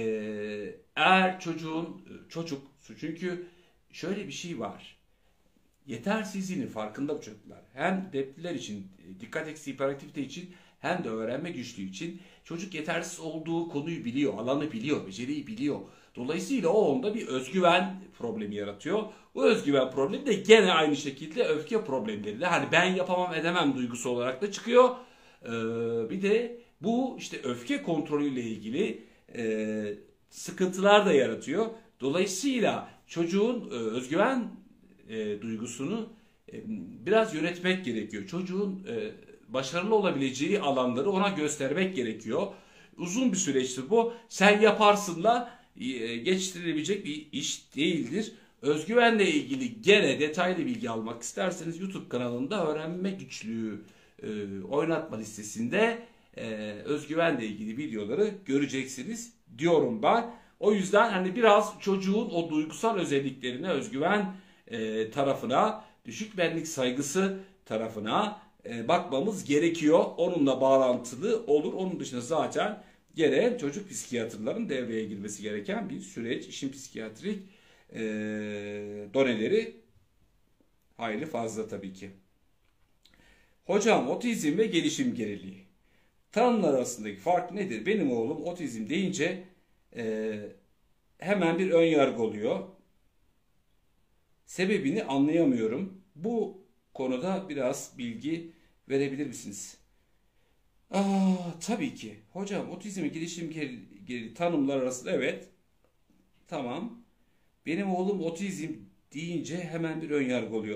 Eğer çocuk, çünkü şöyle bir şey var. Yetersizliğinin farkında bu çocuklar. Hem depliler için, dikkat eksikliği hiperaktivite için, hem de öğrenme güçlüğü için çocuk yetersiz olduğu konuyu biliyor, alanı biliyor, beceriyi biliyor. Dolayısıyla o onda bir özgüven problemi yaratıyor. Bu özgüven problemi de gene aynı şekilde öfke problemleriyle, hani ben yapamam edemem duygusu olarak da çıkıyor. Bir de bu işte öfke kontrolüyle ilgili sıkıntılar da yaratıyor. Dolayısıyla çocuğun özgüven duygusunu biraz yönetmek gerekiyor. Çocuğun başarılı olabileceği alanları ona göstermek gerekiyor. Uzun bir süreçtir bu. Sen yaparsınla geçtirilebilecek bir iş değildir. Özgüvenle ilgili gene detaylı bilgi almak isterseniz YouTube kanalında öğrenme güçlüğü oynatma listesinde özgüvenle ilgili videoları göreceksiniz diyorum ben. O yüzden hani biraz çocuğun o duygusal özelliklerine, özgüven tarafına, düşük benlik saygısı tarafına bakmamız gerekiyor. Onunla bağlantılı olur. Onun dışında zaten gene çocuk psikiyatrların devreye girmesi gereken bir süreç. İşin psikiyatrik doneleri hayli fazla tabii ki. Hocam, otizm ve gelişim geriliği. Tanımlar arasındaki fark nedir? Benim oğlum otizm deyince hemen bir ön yargı oluyor. Sebebini anlayamıyorum. Bu konuda biraz bilgi verebilir misiniz? Tabii ki. Hocam, otizm ve gelişim geriliği tanımlar arasında, evet. Tamam. Benim oğlum otizm deyince hemen bir ön yargı oluyor.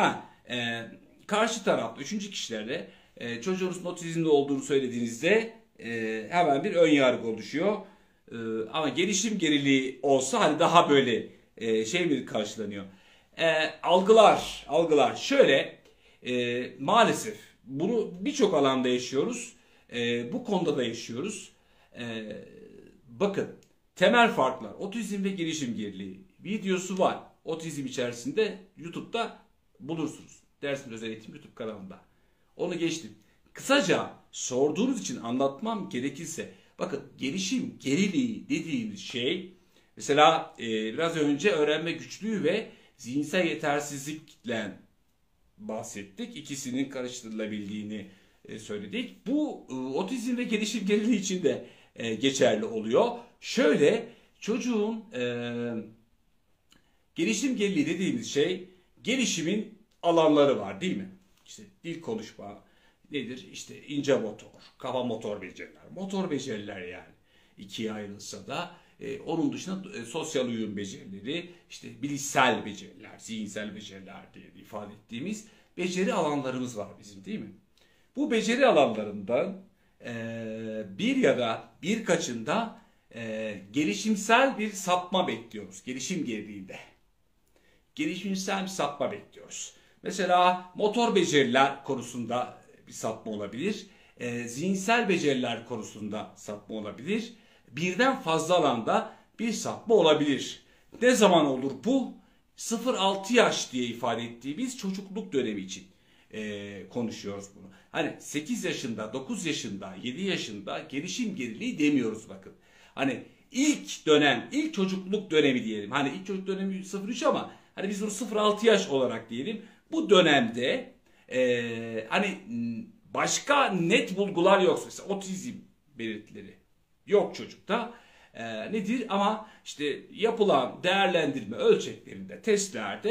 Karşı tarafta, üçüncü kişilerle çocuğunuzun otizmli olduğunu söylediğinizde hemen bir ön yargı oluşuyor. Ama gelişim geriliği olsa hani daha böyle bir karşılanıyor. Algılar. Şöyle, maalesef bunu birçok alanda yaşıyoruz. Bu konuda da yaşıyoruz. Bakın, temel farklar. Otizm ve gelişim geriliği videosu var. Otizm içerisinde YouTube'da bulursunuz. Dersim Özel Eğitim YouTube kanalında. Onu geçtim. Kısaca sorduğunuz için anlatmam gerekirse, bakın, gelişim geriliği dediğimiz şey, mesela biraz önce öğrenme güçlüğü ve zihinsel yetersizlikle bahsettik. İkisinin karıştırılabildiğini söyledik. Bu otizm ve gelişim geriliği için de geçerli oluyor. Şöyle, çocuğun gelişim geriliği dediğimiz şey, gelişimin alanları var değil mi? İşte dil konuşma nedir? İşte ince motor, kafa motor beceriler. Motor beceriler yani ikiye ayrılsa da onun dışında sosyal uyum becerileri, işte bilişsel beceriler, zihinsel beceriler diye ifade ettiğimiz beceri alanlarımız var bizim değil mi? Bu beceri alanlarından bir ya da birkaçında gelişimsel bir sapma bekliyoruz. Gelişim geriliğinde. Gelişimsel bir sapma bekliyoruz. Mesela motor beceriler konusunda bir sapma olabilir. Zihinsel beceriler konusunda sapma olabilir. Birden fazla alanda bir sapma olabilir. Ne zaman olur bu? 0-6 yaş diye ifade ettiğimiz çocukluk dönemi için konuşuyoruz bunu. Hani 8 yaşında, 9 yaşında, 7 yaşında gelişim geriliği demiyoruz bakın. Hani ilk dönem, ilk çocukluk dönemi diyelim. Hani ilk çocukluk dönemi 0-3 ama hani biz bunu 0-6 yaş olarak diyelim. Bu dönemde hani başka net bulgular yoksa, mesela otizm belirtileri yok çocukta. Nedir? Ama işte yapılan değerlendirme ölçeklerinde, testlerde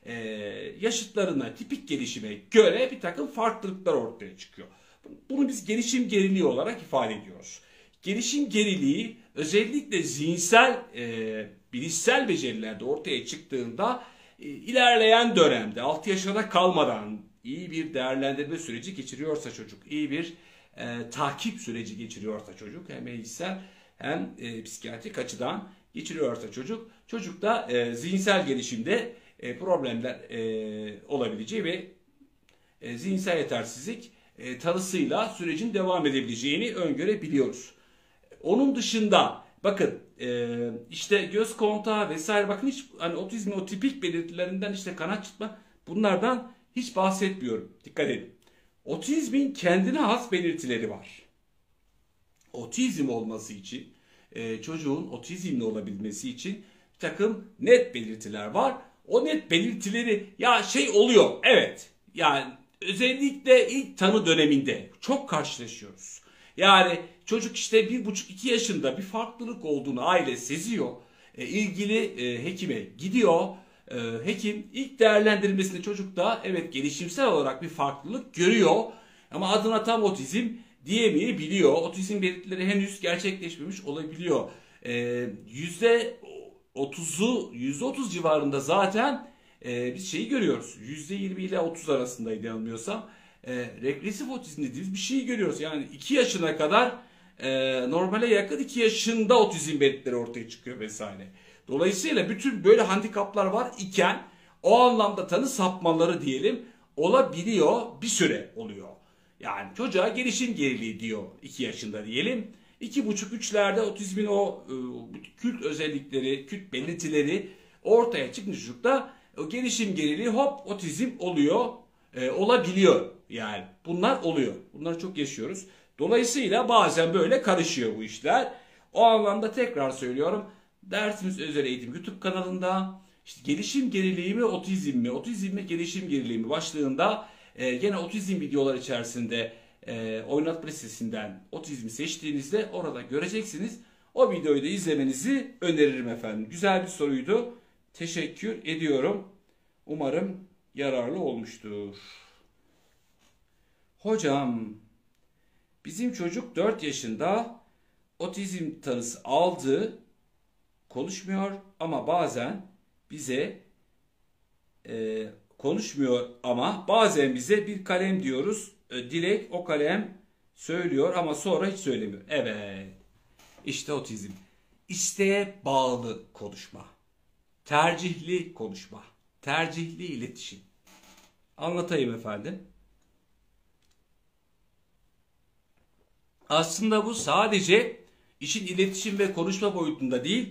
yaşıtlarına, tipik gelişime göre bir takım farklılıklar ortaya çıkıyor. Bunu biz gelişim geriliği olarak ifade ediyoruz. Gelişim geriliği özellikle zihinsel, bilişsel becerilerde ortaya çıktığında ilerleyen dönemde 6 yaşına kalmadan iyi bir değerlendirme süreci geçiriyorsa çocuk, iyi bir takip süreci geçiriyorsa çocuk, hem bilişsel hem psikiyatrik açıdan geçiriyorsa çocukta zihinsel gelişimde problemler olabileceği ve zihinsel yetersizlik tanısıyla sürecin devam edebileceğini öngörebiliyoruz. Onun dışında bakın işte göz kontağı vesaire, bakın hiç hani otizmin o tipik belirtilerinden, işte kanat çırpma, bunlardan hiç bahsetmiyorum. Dikkat edin. Otizmin kendine has belirtileri var. Otizm olması için, çocuğun otizmli olabilmesi için bir takım net belirtiler var. O net belirtileri ya şey oluyor, evet, yani özellikle ilk tanı döneminde çok karşılaşıyoruz. Yani çocuk işte 1,5-2 yaşında bir farklılık olduğunu aile seziyor. İlgili hekime gidiyor. Hekim ilk değerlendirmesinde çocukta evet gelişimsel olarak bir farklılık görüyor. Ama adına tam otizm diyemeyebiliyor. Otizm belirtileri henüz gerçekleşmemiş olabiliyor. %30 civarında zaten biz şeyi görüyoruz. %20 ile 30 arasındaydı yanılmıyorsam. Regresif otizm dediğimiz bir şeyi görüyoruz. Yani 2 yaşına kadar normale yakın, 2 yaşında otizm belirtileri ortaya çıkıyor vesaire. Dolayısıyla bütün böyle handikaplar var iken o anlamda tanı sapmaları diyelim olabiliyor, bir süre oluyor. Yani çocuğa gelişim geriliği diyor 2 yaşında diyelim. 2,5-3'lerde otizmin o kült özellikleri, kült belirtileri ortaya çıkmış çocukta o gelişim geriliği hop otizm oluyor, olabiliyor yani. Bunlar oluyor. Bunları çok yaşıyoruz. Dolayısıyla bazen böyle karışıyor bu işler. O anlamda tekrar söylüyorum. Dersimiz Özel Eğitim YouTube kanalında işte gelişim geriliği mi otizm mi, otizm mi gelişim geriliği mi başlığında gene otizm videolar içerisinde oynatma listesinden otizmi seçtiğinizde orada göreceksiniz. O videoyu da izlemenizi öneririm efendim. Güzel bir soruydu. Teşekkür ediyorum. Umarım yararlı olmuştur. Hocam, bizim çocuk 4 yaşında, otizm tanısı aldı. Konuşmuyor ama bazen bize konuşmuyor ama bazen bize bir kalem diyoruz. Dilek o kalem söylüyor ama sonra hiç söylemiyor. Evet. İşte otizm. İsteğe bağlı konuşma. Tercihli konuşma. Tercihli iletişim. Anlatayım efendim. Aslında bu sadece işin iletişim ve konuşma boyutunda değil,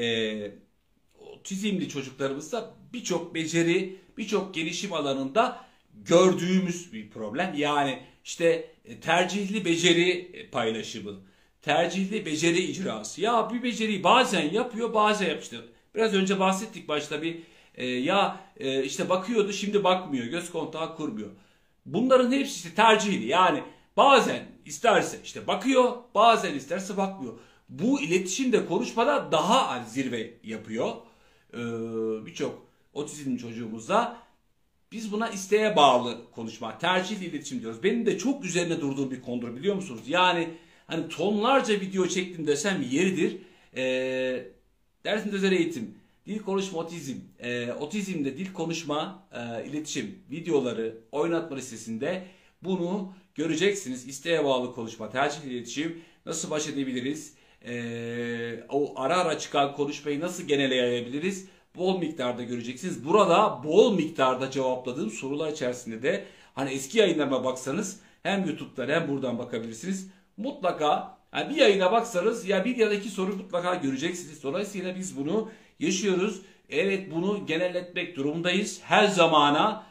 otizmli çocuklarımızda birçok beceri, birçok gelişim alanında gördüğümüz bir problem. Yani işte tercihli beceri paylaşımı, tercihli beceri icrası. Ya bir beceriyi bazen yapıyor, bazen yapıyor. Biraz önce bahsettik başta bir işte bakıyordu, şimdi bakmıyor, göz kontağı kurmuyor. Bunların hepsi işte tercihli. Yani bazen isterse işte bakıyor, bazen isterse bakmıyor. Bu iletişimde, konuşmada daha zirve yapıyor. Birçok otizmli çocuğumuzda biz buna isteğe bağlı konuşma, tercihli iletişim diyoruz. Benim de çok üzerine durduğum bir konudur, biliyor musunuz? Yani hani tonlarca video çektim desem yeridir. Dersinde özel eğitim, dil konuşma otizm, otizmde dil konuşma, iletişim videoları oynatma listesinde bunu göreceksiniz. İsteğe bağlı konuşma, tercihli iletişim, nasıl baş edebiliriz? O ara ara çıkan konuşmayı nasıl genele yayabiliriz? Bol miktarda göreceksiniz. Burada bol miktarda cevapladığım sorular içerisinde de hani eski yayınlarıma baksanız hem YouTube'dan hem buradan bakabilirsiniz. Mutlaka yani bir yayına baksanız ya bir ya da iki soru mutlaka göreceksiniz. Dolayısıyla biz bunu yaşıyoruz. Evet, bunu genelletmek durumundayız. Her zamana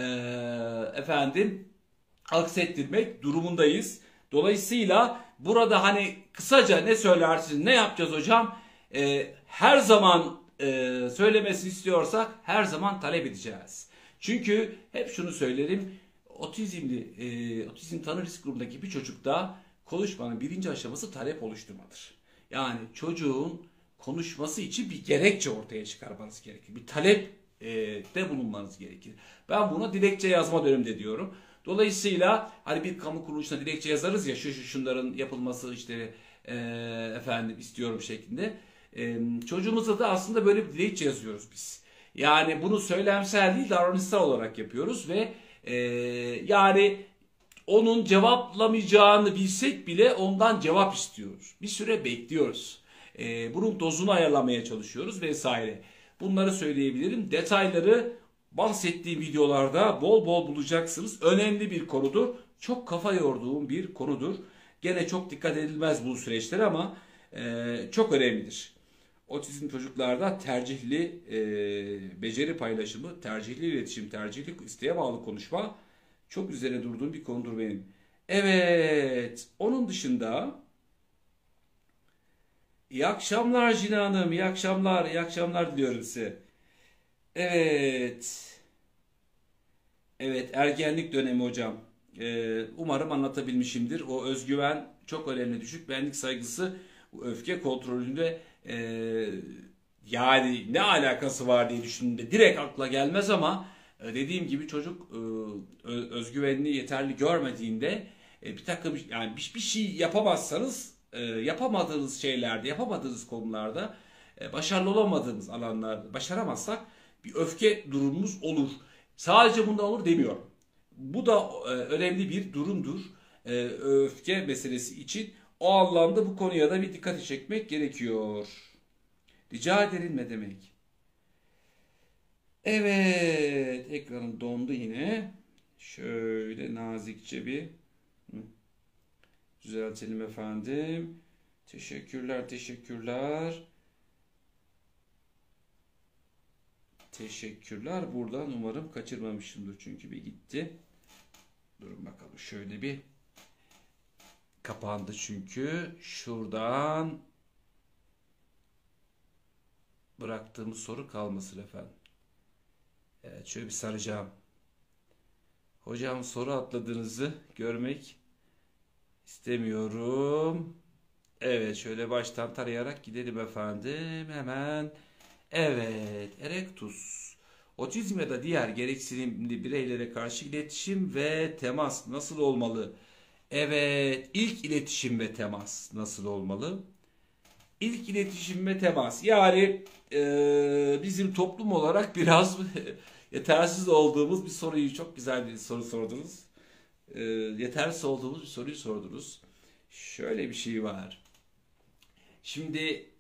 aksettirmek durumundayız. Dolayısıyla burada hani kısaca ne söylersiniz, ne yapacağız hocam? Her zaman söylemesini istiyorsak her zaman talep edeceğiz. Çünkü hep şunu söylerim, otizm tanı risk grubundaki bir çocukta konuşmanın birinci aşaması talep oluşturmadır. Yani çocuğun konuşması için bir gerekçe ortaya çıkarmanız gerekir. Bir talep de bulunmanız gerekir. Ben buna dilekçe yazma döneminde diyorum. Dolayısıyla hani bir kamu kuruluşuna dilekçe yazarız ya, şunların yapılması işte efendim istiyorum şeklinde. Çocuğumuza da aslında böyle bir dilekçe yazıyoruz biz. Yani bunu söylemsel değil, davranışsal olarak yapıyoruz ve yani onun cevaplamayacağını bilsek bile ondan cevap istiyoruz. Bir süre bekliyoruz. Bunun dozunu ayarlamaya çalışıyoruz vesaire. Bunları söyleyebilirim. Detayları bahsettiğim videolarda bol bol bulacaksınız. Önemli bir konudur. Çok kafa yorduğum bir konudur. Gene çok dikkat edilmez bu süreçler ama çok önemlidir. Otizm çocuklarda tercihli beceri paylaşımı, tercihli iletişim, tercihli isteğe bağlı konuşma çok üzerine durduğum bir konudur benim. Evet, onun dışında iyi akşamlar Cina Hanım, iyi akşamlar, iyi akşamlar diliyorum size. Evet, evet ergenlik dönemi hocam. Umarım anlatabilmişimdir. O özgüven çok önemli, düşük benlik saygısı, bu öfke kontrolünde yani ne alakası var diye düşündüğümde direkt akla gelmez ama dediğim gibi çocuk özgüvenini yeterli görmediğinde bir takım yani bir şey yapamazsanız yapamadığınız şeylerde, yapamadığınız konularda başarılı olamadığımız alanlarda başaramazsak bir öfke durumumuz olur. Sadece bunda olur demiyorum. Bu da önemli bir durumdur. Öfke meselesi için o anlamda bu konuya da bir dikkat çekmek gerekiyor. Rica ederim ne demek. Evet, ekranım dondu yine. Şöyle nazikçe bir düzeltelim efendim. Teşekkürler, teşekkürler. Teşekkürler. Buradan umarım kaçırmamışımdır çünkü bir gitti. Durun bakalım şöyle bir kapandı çünkü. Şuradan bıraktığımız soru kalmasın efendim. Evet şöyle bir saracağım. Hocam soru atladığınızı görmek istemiyorum. Evet şöyle baştan tarayarak gidelim efendim. Hemen. Evet erektus. Otizm ya da diğer gereksinimli bireylere karşı iletişim ve temas nasıl olmalı? Evet ilk iletişim ve temas nasıl olmalı? İlk iletişim ve temas. Yani bizim toplum olarak biraz yetersiz olduğumuz bir soruyu, çok güzel bir soru sordunuz. Yetersiz olduğumuz bir soruyu sordunuz. Şöyle bir şey var. Şimdi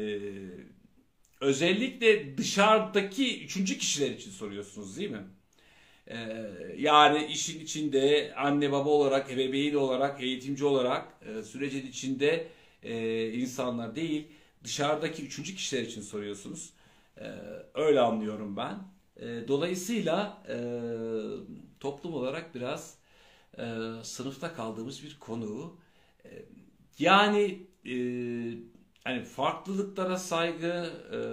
özellikle dışarıdaki üçüncü kişiler için soruyorsunuz değil mi? Yani işin içinde anne baba olarak, ebeveyn olarak, eğitimci olarak sürecin içinde insanlar değil, dışarıdaki üçüncü kişiler için soruyorsunuz. Öyle anlıyorum ben. Dolayısıyla toplum olarak biraz sınıfta kaldığımız bir konu. E, Yani hani farklılıklara saygı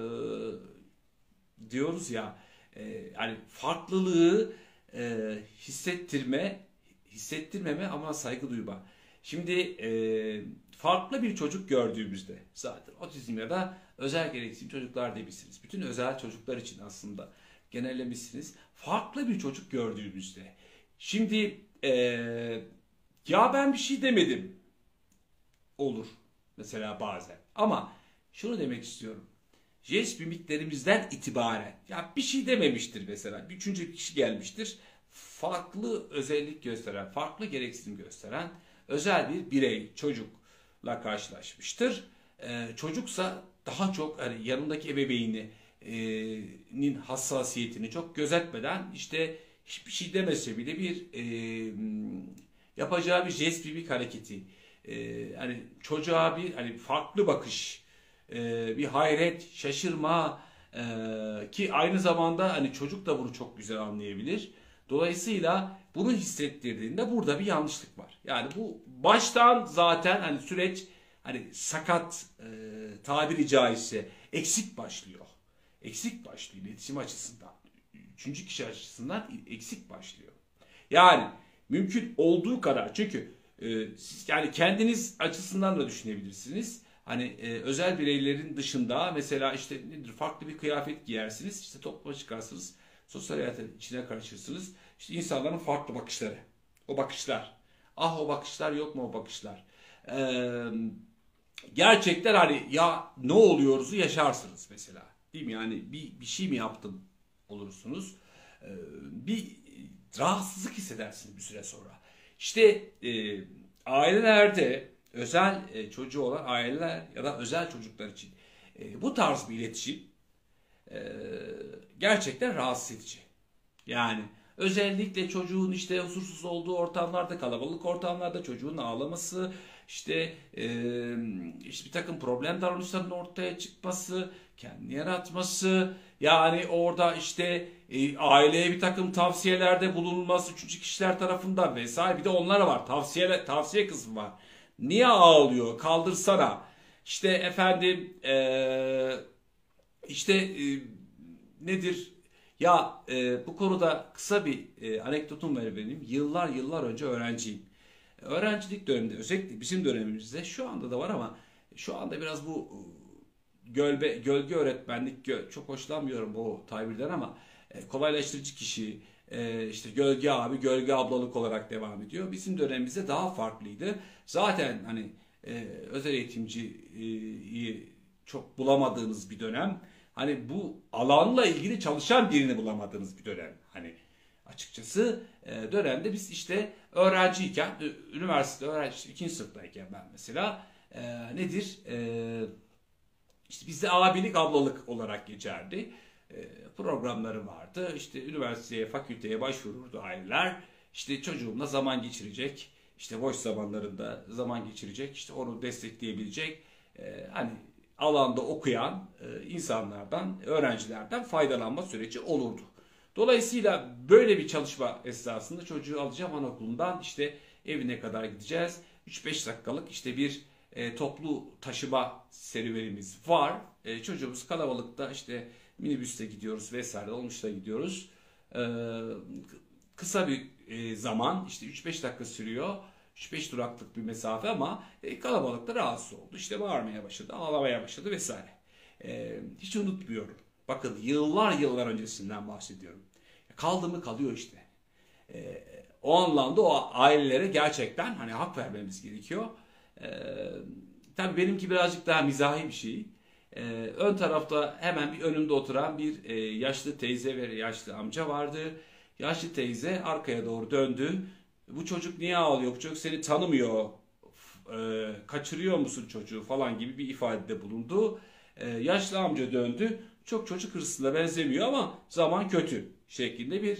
diyoruz ya, hani farklılığı hissettirmeme ama saygı duyma. Şimdi farklı bir çocuk gördüğümüzde zaten otizm ya da özel gereksinim çocuklar demişsiniz. Bütün özel çocuklar için aslında genellemişsiniz. Farklı bir çocuk gördüğümüzde. Şimdi ya ben bir şey demedim olur mesela bazen. Ama şunu demek istiyorum. Jest mimiklerimizden itibaren ya bir şey dememiştir mesela. Bir üçüncü bir kişi gelmiştir. Farklı özellik gösteren, farklı gereksinim gösteren özel bir birey, çocukla karşılaşmıştır. Çocuksa daha çok hani yanındaki ebeveyninin hassasiyetini çok gözetmeden işte hiçbir şey demese bile bir yapacağı bir jest mimik hareketi, hani çocuğa bir hani farklı bakış, bir hayret, şaşırma, ki aynı zamanda hani çocuk da bunu çok güzel anlayabilir. Dolayısıyla bunu hissettirdiğinde burada bir yanlışlık var. Yani bu baştan zaten hani süreç hani sakat, tabiri caizse eksik başlıyor. Eksik başlıyor iletişim açısından. Üçüncü kişi açısından eksik başlıyor. Yani mümkün olduğu kadar çünkü siz yani kendiniz açısından da düşünebilirsiniz. Hani özel bireylerin dışında mesela işte nedir, farklı bir kıyafet giyersiniz, işte topluma çıkarsınız, sosyal hayatın içine karışırsınız. İşte insanların farklı bakışları, o bakışlar. Ah, o bakışlar yok mu, o bakışlar. Eee, Gerçekten hani ya ne oluyoruzu yaşarsınız mesela. Değil mi? Yani bir şey mi yaptım olursunuz. Bir rahatsızlık hissedersiniz bir süre sonra. İşte ailelerde özel çocuğu olan aileler ya da özel çocuklar için bu tarz bir iletişim e, gerçekten rahatsız edici. Yani özellikle çocuğun işte huzursuz olduğu ortamlarda, kalabalık ortamlarda çocuğun ağlaması, işte işte bir takım problem davranışlarının ortaya çıkması, kendini yaratması, yani orada işte aileye bir takım tavsiyelerde bulunması üçüncü kişiler tarafından vesaire. Bir de onlar var. Tavsiye kısmı var. Niye ağlıyor? Kaldırsana. İşte efendim işte nedir? Ya bu konuda kısa bir anekdotum var benim. Yıllar yıllar önce öğrenciyim. Öğrencilik döneminde, özellikle bizim dönemimizde, şu anda da var ama şu anda biraz bu gölge öğretmenlik, çok hoşlanmıyorum bu tabirden ama kolaylaştırıcı kişi, işte gölge abi, gölge ablalık olarak devam ediyor. Bizim dönemimizde daha farklıydı. Zaten hani özel eğitimciyi çok bulamadığınız bir dönem. Hani bu alanla ilgili çalışan birini bulamadığınız bir dönem. Hani açıkçası dönemde biz işte öğrenciyken, üniversite öğrenci, işte ikinci sınıftayken ben mesela nedir? İşte bizde abilik ablalık olarak geçerdi. Programları vardı. İşte üniversiteye, fakülteye başvururdu aileler. İşte çocuğumla zaman geçirecek. İşte boş zamanlarında zaman geçirecek. İşte onu destekleyebilecek. Hani alanda okuyan insanlardan, öğrencilerden faydalanma süreci olurdu. Dolayısıyla böyle bir çalışma esnasında çocuğu alacağım anaokulundan, işte evine kadar gideceğiz. 3-5 dakikalık işte bir toplu taşıma serüvenimiz var. Çocuğumuz kalabalıkta, işte minibüste gidiyoruz vesaire, dolmuşta gidiyoruz. E, Kısa bir zaman, işte 3-5 dakika sürüyor. 3-5 duraklık bir mesafe ama kalabalıkta rahatsız oldu. İşte bağırmaya başladı, ağlamaya başladı vesaire. Hiç unutmuyorum. Bakın, yıllar yıllar öncesinden bahsediyorum. Kaldı mı kalıyor işte. O anlamda o ailelere gerçekten hani hak vermemiz gerekiyor. Tabii benimki birazcık daha mizahi bir şey. Ön tarafta hemen bir önümde oturan bir yaşlı teyze ve yaşlı amca vardı. Yaşlı teyze arkaya doğru döndü. Bu çocuk niye ağlıyor? Bu çocuk seni tanımıyor. Kaçırıyor musun çocuğu falan gibi bir ifadede bulundu. Yaşlı amca döndü. Çok çocuk hırsızına benzemiyor ama zaman kötü şeklinde bir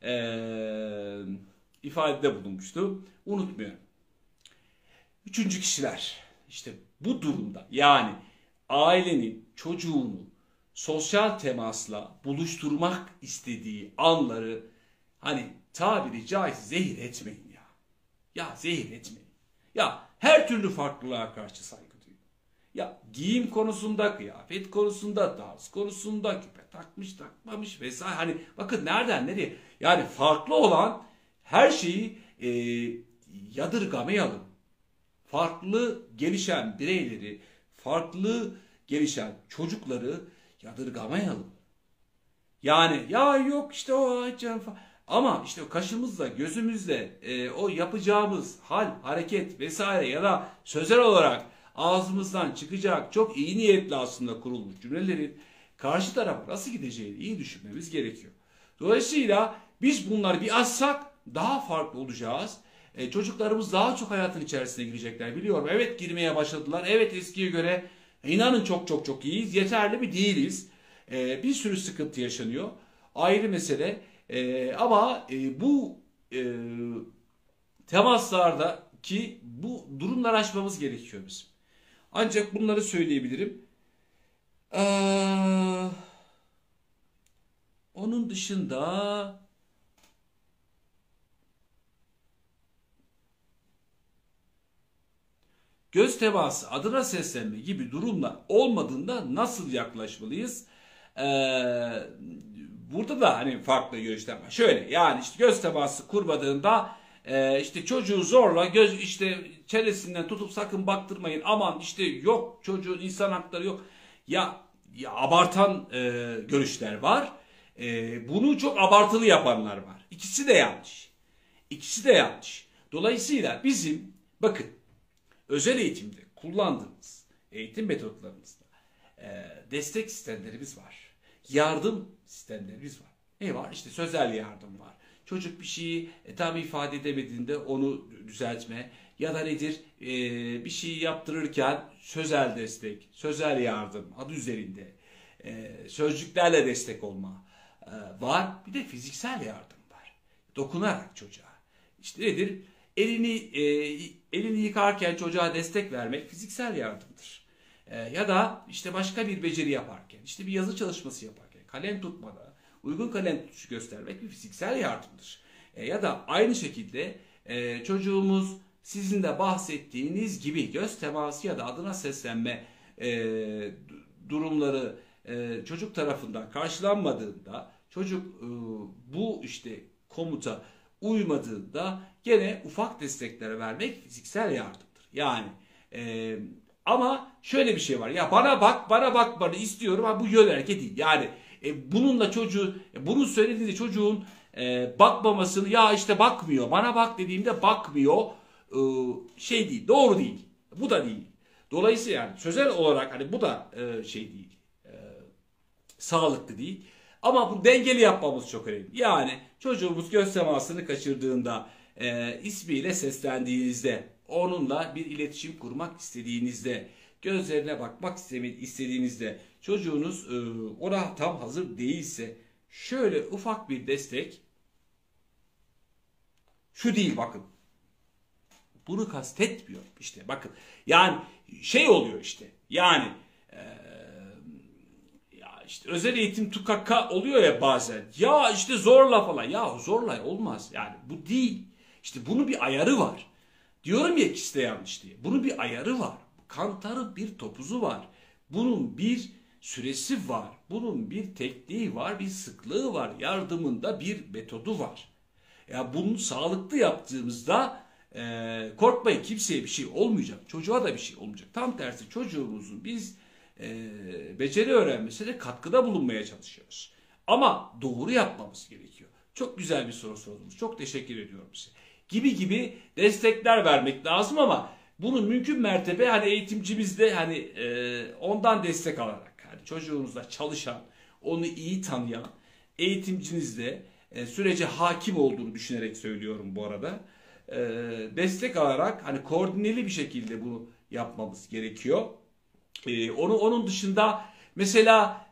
ifadede bulunmuştu. Unutmuyorum. Üçüncü kişiler işte bu durumda, yani ailenin çocuğunu sosyal temasla buluşturmak istediği anları, hani tabiri caizse zehir etmeyin ya. Ya zehir etmeyin. Ya her türlü farklılığa karşı saygı duyun. Ya giyim konusunda, kıyafet konusunda, dans konusunda, küpe takmış takmamış vesaire. Hani bakın nereden nereye. Yani farklı olan her şeyi yadırgamayalım. Farklı gelişen bireyleri, farklı gelişen çocukları yadırgamayalım. Yani ya yok işte o canım falan. Ama işte kaşımızla, gözümüzle o yapacağımız hal, hareket vesaire ya da sözel olarak ağzımızdan çıkacak çok iyi niyetli aslında kurulmuş cümlelerin karşı tarafa nasıl gideceğini iyi düşünmemiz gerekiyor. Dolayısıyla biz bunları bir açsak daha farklı olacağız. Çocuklarımız daha çok hayatın içerisine girecekler, biliyorum. Evet, girmeye başladılar. Evet, eskiye göre inanın çok çok çok iyiyiz. Yeterli mi? Değiliz. Bir sürü sıkıntı yaşanıyor. Ayrı mesele. Ama bu temaslardaki bu durumları aşmamız gerekiyor bizim. Ancak bunları söyleyebilirim. Onun dışında göz teması, adına seslenme gibi durumlar olmadığında nasıl yaklaşmalıyız? Burada da hani farklı görüşler var. Şöyle, yani işte göz teması kurmadığında işte çocuğu zorla göz işte çenesinden tutup sakın baktırmayın. Aman işte yok çocuğun insan hakları yok. Ya abartan görüşler var. Bunu çok abartılı yapanlar var. İkisi de yanlış. İkisi de yanlış. Dolayısıyla bizim bakın özel eğitimde kullandığımız eğitim metotlarımızda destek sistemlerimiz var. Yardım sistemlerimiz var. Ne var? İşte sözel yardım var. Çocuk bir şeyi tam ifade edemediğinde onu düzeltme ya da nedir bir şeyi yaptırırken sözel destek, sözel yardım adı üzerinde sözcüklerle destek olma var. Bir de fiziksel yardım var. Dokunarak çocuğa. İşte nedir? Elini yıkarken çocuğa destek vermek fiziksel yardımdır. Ya da işte başka bir beceri yaparken, işte bir yazı çalışması yaparken kalem tutmada uygun kalem tutuşu göstermek bir fiziksel yardımdır. Ya da aynı şekilde çocuğumuz sizin de bahsettiğiniz gibi göz teması ya da adına seslenme durumları çocuk tarafından karşılanmadığında çocuk bu işte komuta uymadığında gene ufak destekler vermek fiziksel yardımdır. Yani ama şöyle bir şey var. Ya bana bakmanı istiyorum ama bu yön hareket değil. Yani bununla çocuğu bunu söylediğinde çocuğun bakmamasını ya işte bakmıyor. Bana bak dediğimde bakmıyor. Şey değil. Doğru değil. Bu da değil. Dolayısıyla yani sözel olarak hani bu da şey değil. Sağlıklı değil. Ama bu dengeli yapmamız çok önemli. Yani çocuğumuz göz temasını kaçırdığında, ismiyle seslendiğinizde, onunla bir iletişim kurmak istediğinizde, gözlerine bakmak istediğinizde, çocuğunuz ona tam hazır değilse, şöyle ufak bir destek, şu değil bakın, bunu kastetmiyorum işte bakın. Yani şey oluyor işte, yani İşte özel eğitim tukaka oluyor ya bazen. Ya işte zorla falan. Ya zorla olmaz. Yani bu değil. İşte bunun bir ayarı var. Diyorum ya ikisi de yanlış diye. Bunun bir ayarı var. Kantarı bir topuzu var. Bunun bir süresi var. Bunun bir tekniği var. Bir sıklığı var. Yardımında bir metodu var. Ya bunu sağlıklı yaptığımızda korkmayın kimseye bir şey olmayacak. Çocuğa da bir şey olmayacak. Tam tersi çocuğumuzun biz beceri öğrenmesine katkıda bulunmaya çalışıyoruz. Ama doğru yapmamız gerekiyor. Çok güzel bir soru sordunuz. Çok teşekkür ediyorum size. Gibi destekler vermek lazım ama bunu mümkün mertebe hani eğitimcimizde hani ondan destek alarak hani çocuğunuzla çalışan, onu iyi tanıyan eğitimcinizle sürece hakim olduğunu düşünerek söylüyorum bu arada. Destek alarak hani koordineli bir şekilde bunu yapmamız gerekiyor. Onun dışında mesela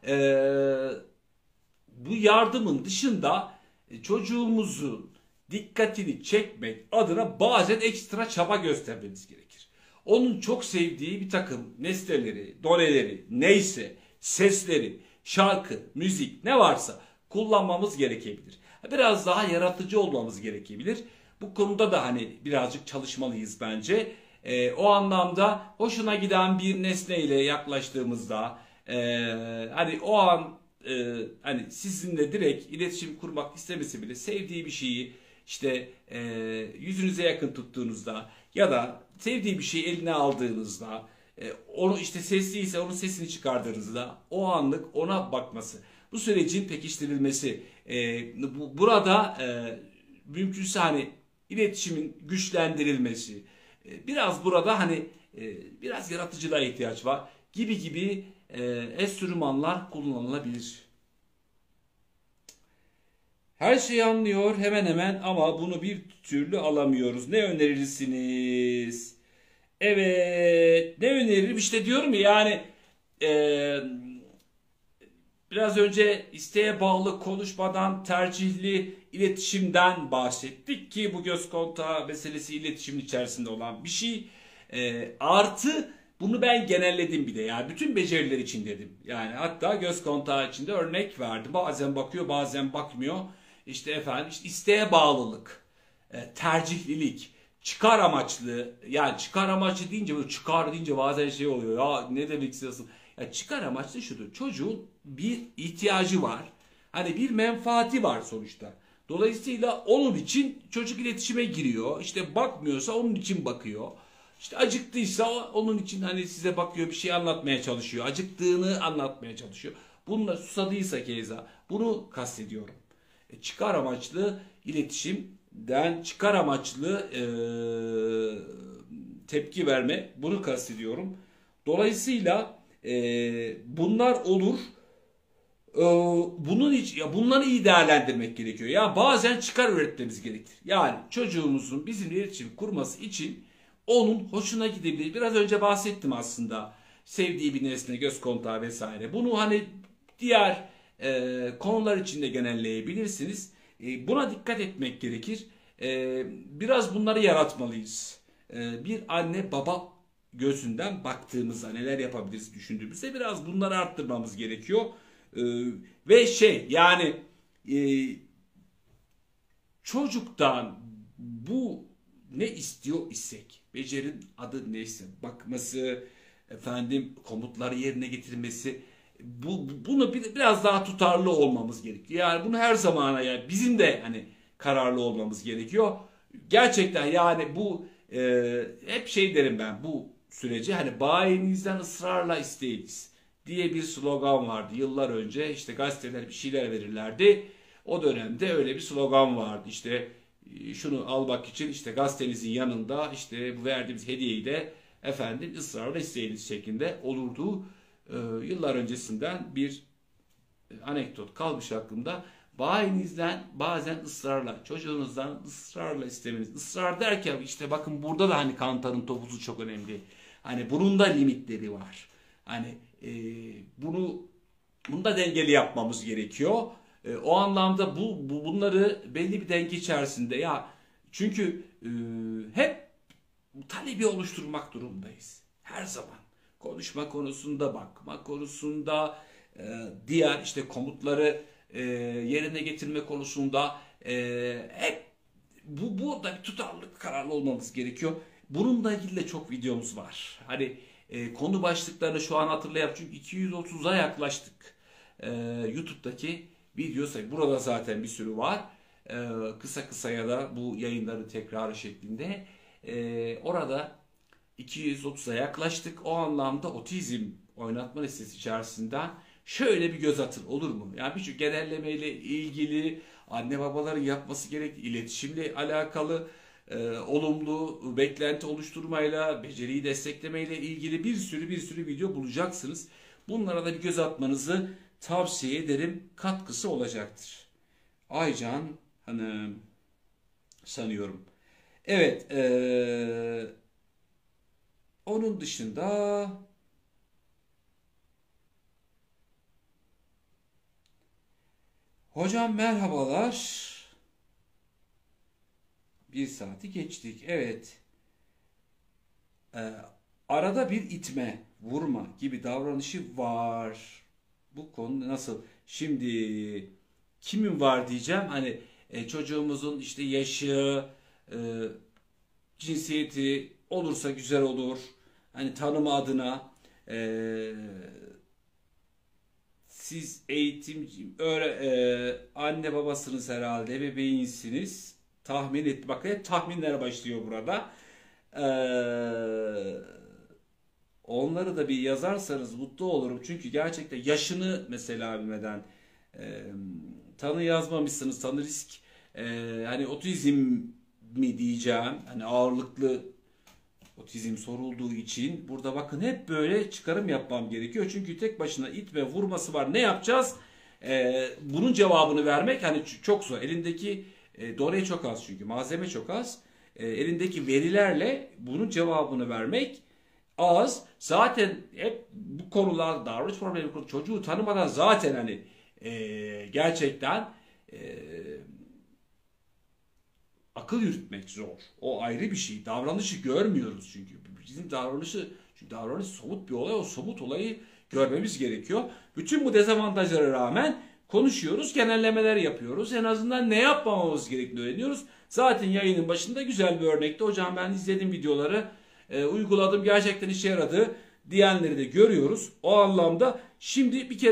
bu yardımın dışında çocuğumuzun dikkatini çekmek adına bazen ekstra çaba göstermeniz gerekir. Onun çok sevdiği bir takım nesneleri, doneleri, neyse, sesleri, şarkı, müzik ne varsa kullanmamız gerekebilir. Biraz daha yaratıcı olmamız gerekebilir. Bu konuda da hani birazcık çalışmalıyız bence. O anlamda hoşuna giden bir nesneyle yaklaştığımızda hani o an hani sizinle direkt iletişim kurmak istemesi bile sevdiği bir şeyi işte yüzünüze yakın tuttuğunuzda ya da sevdiği bir şeyi eline aldığınızda onu işte sesliyse onun sesini çıkardığınızda o anlık ona bakması, bu sürecin pekiştirilmesi, burada mümkünse hani iletişimin güçlendirilmesi, biraz burada hani biraz yaratıcılığa ihtiyaç var gibi enstrümanlar kullanılabilir. Her şeyi anlıyor hemen hemen ama bunu bir türlü alamıyoruz. Ne önerirsiniz? Evet, ne öneririm? İşte diyorum ya yani biraz önce isteğe bağlı konuşmadan tercihli iletişimden bahsettik ki bu göz kontağı meselesi iletişimin içerisinde olan bir şey. Artı bunu ben genelledim bir de yani bütün beceriler için dedim. Yani hatta göz kontağı içinde örnek verdim. Bazen bakıyor bazen bakmıyor. İşte efendim işte isteğe bağlılık, tercihlilik, çıkar amaçlı. Yani çıkar amaçlı deyince böyle çıkar deyince bazen şey oluyor. Ya ne demek istiyorsun? Ya çıkar amaçlı şudur. Çocuğun bir ihtiyacı var. Hani bir menfaati var sonuçta. Dolayısıyla onun için çocuk iletişime giriyor. İşte bakmıyorsa onun için bakıyor. İşte acıktıysa onun için hani size bakıyor, bir şey anlatmaya çalışıyor. Acıktığını anlatmaya çalışıyor. Bununla susadıysa keza bunu kastediyorum. Çıkar amaçlı iletişimden çıkar amaçlı tepki verme, bunu kastediyorum. Dolayısıyla bunlar olur. Bunun için ya bunları iyi değerlendirmek gerekiyor. Ya bazen çıkar üretmemiz gerekir. Yani çocuğumuzun bizimle iletişim kurması için onun hoşuna gidebilir. Biraz önce bahsettim aslında. Sevdiği bir nesne, göz kontağı vesaire. Bunu hani diğer konular için de genelleyebilirsiniz. Buna dikkat etmek gerekir. Biraz bunları yaratmalıyız. Bir anne baba gözünden baktığımızda neler yapabiliriz düşündüğümüzde biraz bunları arttırmamız gerekiyor. Ve yani çocuktan bu ne istiyor isek, becerinin adı neyse, bakması, efendim komutları yerine getirmesi, bunu biraz daha tutarlı olmamız gerekiyor. Yani bunu her zamana, yani bizim de hani kararlı olmamız gerekiyor. Gerçekten yani bu hep derim ben bu süreci, hani bayenizden ısrarla isteyiniz diye bir slogan vardı yıllar önce. İşte gazeteler bir şeyler verirlerdi. O dönemde öyle bir slogan vardı. İşte şunu almak için işte gazetenizin yanında işte bu verdiğimiz hediyeyi de efendim ısrarla isteyiniz şeklinde olurdu. Yıllar öncesinden bir anekdot kalmış aklımda. Bayenizden bazen ısrarla, çocuğunuzdan ısrarla istemeniz. Israr derken işte bakın burada da hani kantarın topuzu çok önemli. Hani bunun da limitleri var. Hani bunu da dengeli yapmamız gerekiyor. O anlamda bunları belli bir denge içerisinde, ya çünkü hep talebi oluşturmak durumdayız. Her zaman. Konuşma konusunda, bakma konusunda, diğer işte komutları yerine getirme konusunda hep burada bir tutarlılık, kararlı olmamız gerekiyor. Bununla ilgili de çok videomuz var. Hani konu başlıklarını şu an hatırlayalım çünkü 230'a yaklaştık. YouTube'daki video sayı. Burada zaten bir sürü var. Kısa kısa ya da bu yayınların tekrarı şeklinde. Orada 230'a yaklaştık. O anlamda otizm oynatma listesi içerisinden şöyle bir göz atın, olur mu? Yani birçok genellemeyle ilgili, anne babaların yapması gerektiği iletişimle alakalı, olumlu beklenti oluşturmayla, beceriyi desteklemeyle ilgili bir sürü video bulacaksınız. Bunlara da bir göz atmanızı tavsiye ederim. Katkısı olacaktır. Aycan Hanım sanıyorum. Evet. Onun dışında hocam merhabalar. Bir saati geçtik. Evet. Ee, Arada bir itme, vurma gibi davranışı var. Bu konu nasıl? Şimdi kimin var diyeceğim. Hani çocuğumuzun işte yaşı, e, cinsiyeti olursa güzel olur. Hani tanıma adına siz eğitimci, anne babasınız herhalde, ebeveynsiniz. Tahmin et. Bakın hep tahminler başlıyor burada. Eee, Onları da bir yazarsanız mutlu olurum. Çünkü gerçekten yaşını mesela bilmeden eee, tanı yazmamışsınız. Tanı risk. Hani otizm mi diyeceğim. Hani ağırlıklı otizm sorulduğu için burada bakın hep böyle çıkarım yapmam gerekiyor. Çünkü tek başına itme vurması var. Ne yapacağız? Bunun cevabını vermek hani çok zor. Elindeki done çok az, çünkü malzeme çok az. Elindeki verilerle bunun cevabını vermek az. Zaten hep bu konular, davranış problemi konu, çocuğu tanımadan zaten hani gerçekten akıl yürütmek zor. O ayrı bir şey. Davranışı görmüyoruz çünkü. Bizim çünkü davranış somut bir olay. O somut olayı görmemiz gerekiyor. Bütün bu dezavantajlara rağmen konuşuyoruz, genellemeler yapıyoruz. En azından ne yapmamamız gerektiğini öğreniyoruz. Zaten yayının başında güzel bir örnekti. Hocam ben izledim videoları, uyguladım, gerçekten işe yaradı diyenleri de görüyoruz. O anlamda şimdi bir kere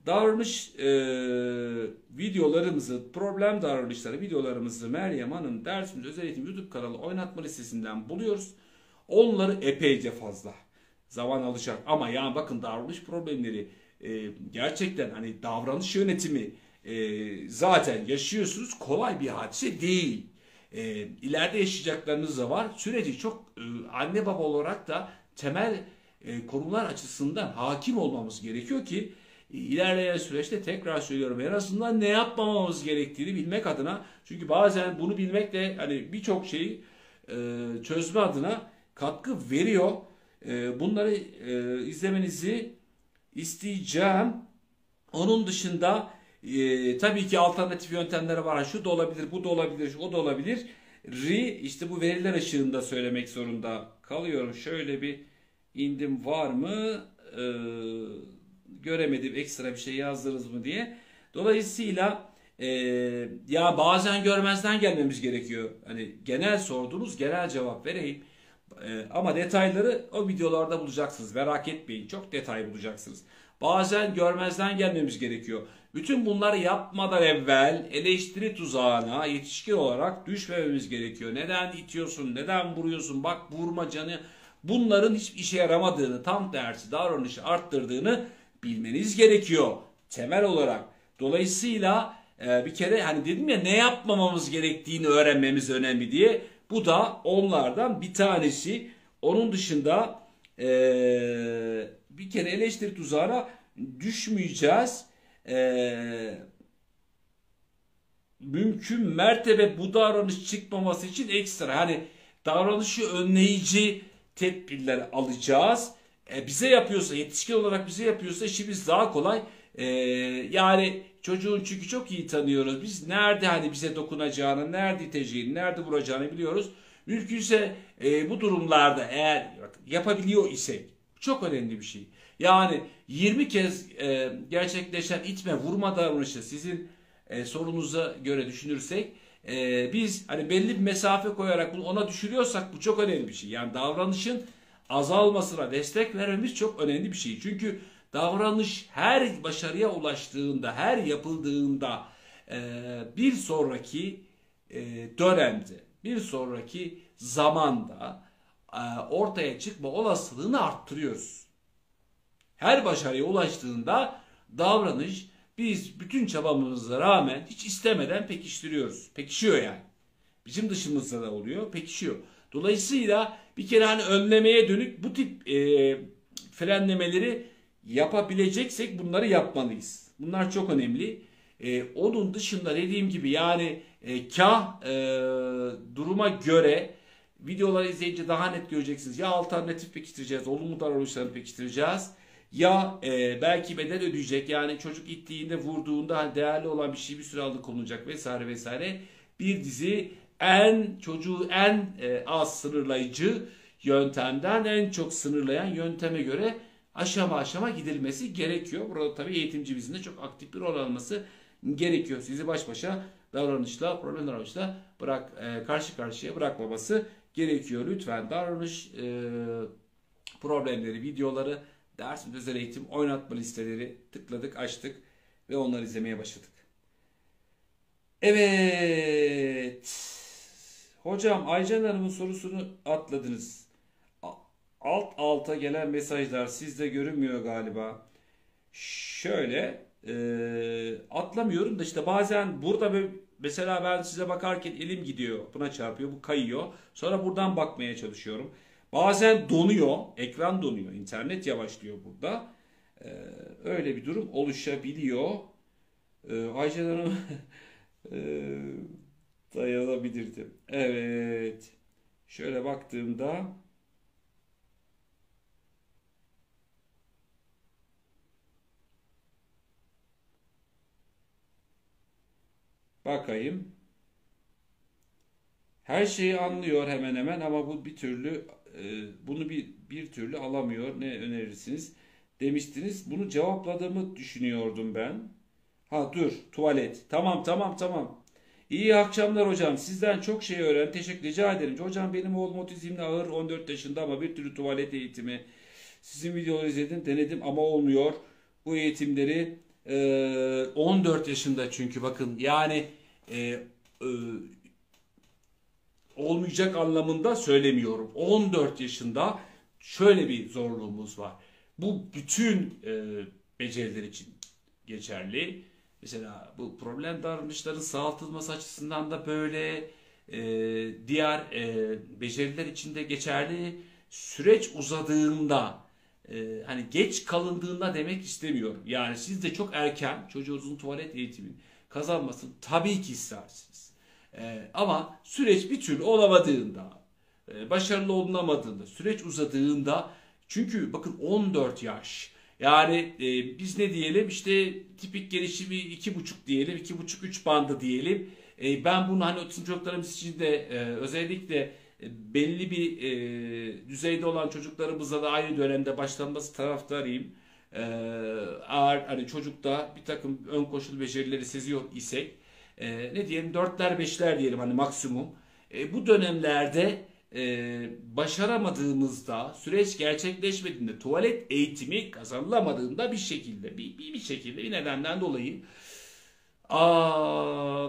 Davranış videolarımızı, problem davranışları videolarımızı Meryem Hanım dersimiz özel eğitim YouTube kanalı oynatma listesinden buluyoruz. Onları epeyce fazla zaman alacak ama yani bakın davranış problemleri gerçekten hani davranış yönetimi zaten yaşıyorsunuz, kolay bir hadise değil. İleride yaşayacaklarınız da var. Süreci çok anne baba olarak da temel konular açısından hakim olmamız gerekiyor ki ilerleyen süreçte tekrar söylüyorum en azından ne yapmamamız gerektiğini bilmek adına. Çünkü bazen bunu bilmek de hani birçok şeyi çözme adına katkı veriyor. Bunları izlemenizi isteyeceğim. Onun dışında tabii ki alternatif yöntemler var. Şu da olabilir, bu da olabilir, o da olabilir. İşte bu veriler ışığında söylemek zorunda kalıyorum. Şöyle bir indim, var mı? Göremedim, ekstra bir şey yazdınız mı diye. Dolayısıyla ya bazen görmezden gelmemiz gerekiyor. Hani genel sordunuz, genel cevap vereyim. Ama detayları o videolarda bulacaksınız. Merak etmeyin. Çok detay bulacaksınız. Bazen görmezden gelmemiz gerekiyor. Bütün bunları yapmadan evvel eleştiri tuzağına yetişkin olarak düşmememiz gerekiyor. Neden itiyorsun? Neden vuruyorsun? Bak, vurma canı. Bunların hiçbir işe yaramadığını, tam tersi davranışı arttırdığını bilmeniz gerekiyor. Temel olarak. Dolayısıyla bir kere hani dedim ya, ne yapmamamız gerektiğini öğrenmemiz önemli diye. Bu da onlardan bir tanesi. Onun dışında bir kere eleştiri tuzağına düşmeyeceğiz. Mümkün mertebe bu davranış çıkmaması için ekstra hani davranışı önleyici tedbirler alacağız. Bize yapıyorsa, yetişkin olarak bize yapıyorsa işimiz daha kolay. Yani çocuğun, çünkü çok iyi tanıyoruz. Biz nerede hani bize dokunacağını, nerede iteceğini, nerede vuracağını biliyoruz. Mümkünse bu durumlarda eğer yapabiliyor isek, çok önemli bir şey. Yani 20 kez gerçekleşen itme, vurma davranışı sizin sorunuza göre düşünürsek, biz hani belli bir mesafe koyarak bunu ona düşürüyorsak bu çok önemli bir şey. Yani davranışın azalmasına destek vermemiz çok önemli bir şey. Çünkü davranış her başarıya ulaştığında, her yapıldığında bir sonraki dönemde, bir sonraki zamanda ortaya çıkma olasılığını arttırıyoruz. Her başarıya ulaştığında davranış, biz bütün çabamıza rağmen hiç istemeden pekiştiriyoruz. Pekişiyor yani. Bizim dışımızda da oluyor, pekişiyor. Dolayısıyla bir kere hani önlemeye dönük bu tip frenlemeleri yapabileceksek bunları yapmalıyız. Bunlar çok önemli. Onun dışında dediğim gibi yani duruma göre videoları izleyince daha net göreceksiniz. Ya alternatif pekiştireceğiz, olumlu davranışlarını pekiştireceğiz. Ya belki bedel ödeyecek, yani çocuk ittiğinde, vurduğunda hani değerli olan bir şey bir süre alıkonulacak vesaire vesaire. Bir dizi çocuğu en az sınırlayıcı yöntemden en çok sınırlayan yönteme göre aşama aşama gidilmesi gerekiyor. Burada tabii eğitimcimizin de çok aktif bir rol alması gerekiyor. Sizi baş başa davranışla, problem davranışla karşı karşıya bırakmaması gerekiyor. Lütfen davranış problemleri, videoları, ders özel eğitim oynatma listeleri tıkladık, açtık ve onları izlemeye başladık. Evet. Hocam, Aycan Hanım'ın sorusunu atladınız. Alt alta gelen mesajlar sizde görünmüyor galiba. Şöyle atlamıyorum da işte bazen burada mesela ben size bakarken elim gidiyor, buna çarpıyor, bu kayıyor. Sonra buradan bakmaya çalışıyorum. Bazen donuyor, ekran donuyor, internet yavaşlıyor burada. Öyle bir durum oluşabiliyor. Aycan Hanım dayanabilirdim. Evet. Şöyle baktığımda bakayım. Her şeyi anlıyor hemen hemen ama bu bir türlü bunu bir türlü alamıyor. Ne önerirsiniz demiştiniz. Bunu cevapladığımı düşünüyordum ben. Ha dur, tuvalet. Tamam tamam tamam. İyi akşamlar hocam. Sizden çok şey öğren. Teşekkür rica ederim. Hocam, benim oğlum otizmli, ağır, 14 yaşında ama bir türlü tuvalet eğitimi. Sizin videoları izledim, denedim ama olmuyor. Bu eğitimleri 14 yaşında çünkü bakın yani e, e, olmayacak anlamında söylemiyorum. 14 yaşında şöyle bir zorluğumuz var. Bu bütün beceriler için geçerli. Mesela bu problem davranışların sağaltılması açısından da böyle diğer beceriler için de geçerli. Süreç uzadığında hani geç kalındığında demek istemiyorum. Yani siz de çok erken çocuğunuzun tuvalet eğitimi kazanmasını tabii ki istersiniz. Ama süreç bir türlü olamadığında, başarılı olunamadığında, süreç uzadığında çünkü bakın 14 yaş. Yani biz ne diyelim işte tipik gelişimi 2,5 diyelim, 2,5-3 bandı diyelim. Ben bunu hani otizm çocuklarımız için de özellikle belli bir düzeyde olan çocuklarımızla da aynı dönemde başlanması taraftarıyım. Eğer hani çocukta bir takım ön koşul becerileri seziyor isek ne diyelim dörtler beşler diyelim hani maksimum. Bu dönemlerde başaramadığımızda süreç gerçekleşmediğinde tuvalet eğitimi kazanılamadığında bir şekilde bir şekilde bir nedenden dolayı aa,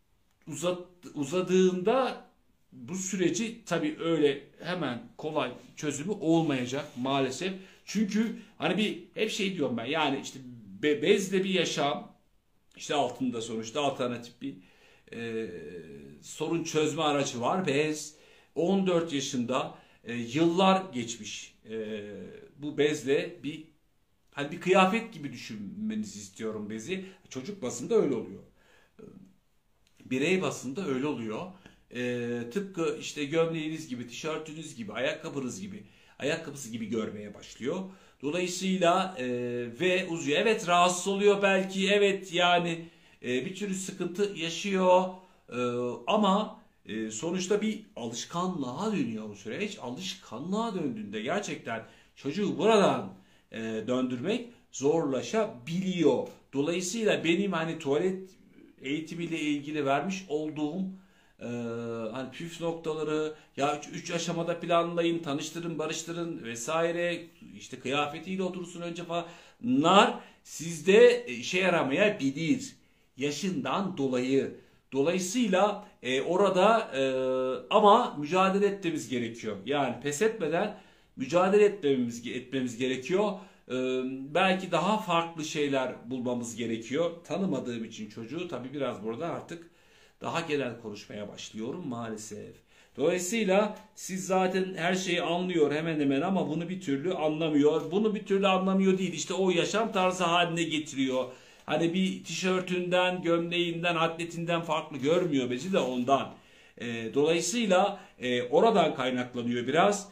uzadığında bu süreci tabii öyle hemen kolay çözümü olmayacak maalesef. Çünkü hani bir hep şey diyorum ben yani işte bezle bir yaşam işte altında sonuçta alternatif bir e, sorun çözme aracı var. Bez 14 yaşında yıllar geçmiş. Bu bezle bir hani bir kıyafet gibi düşünmenizi istiyorum bezi. Çocuk basında öyle oluyor. Birey basında öyle oluyor. Tıpkı işte gömleğiniz gibi, tişörtünüz gibi, ayakkabısı gibi görmeye başlıyor. Dolayısıyla ve uzuyor. Evet rahatsız oluyor belki. Evet yani bir türlü sıkıntı yaşıyor. E, ama sonuçta bir alışkanlığa dönüyor bu süreç. Alışkanlığa döndüğünde gerçekten çocuğu buradan döndürmek zorlaşabiliyor. Dolayısıyla benim hani tuvalet eğitimiyle ilgili vermiş olduğum e, hani püf noktaları ya üç aşamada planlayın, tanıştırın, barıştırın vesaire işte kıyafetiyle otursun önce falanlar sizde işe yaramayabilir yaşından dolayı. Dolayısıyla orada ama mücadele etmemiz gerekiyor. Yani pes etmeden mücadele etmemiz gerekiyor. Belki daha farklı şeyler bulmamız gerekiyor. Tanımadığım için çocuğu tabii biraz burada artık daha genel konuşmaya başlıyorum maalesef. Dolayısıyla siz zaten her şeyi anlıyor hemen hemen ama bunu bir türlü anlamıyor. Bunu bir türlü anlamıyor değil. İşte o yaşam tarzı haline getiriyor. Hani bir tişörtünden, gömleğinden, atletinden farklı görmüyor bezi de ondan. Dolayısıyla oradan kaynaklanıyor biraz.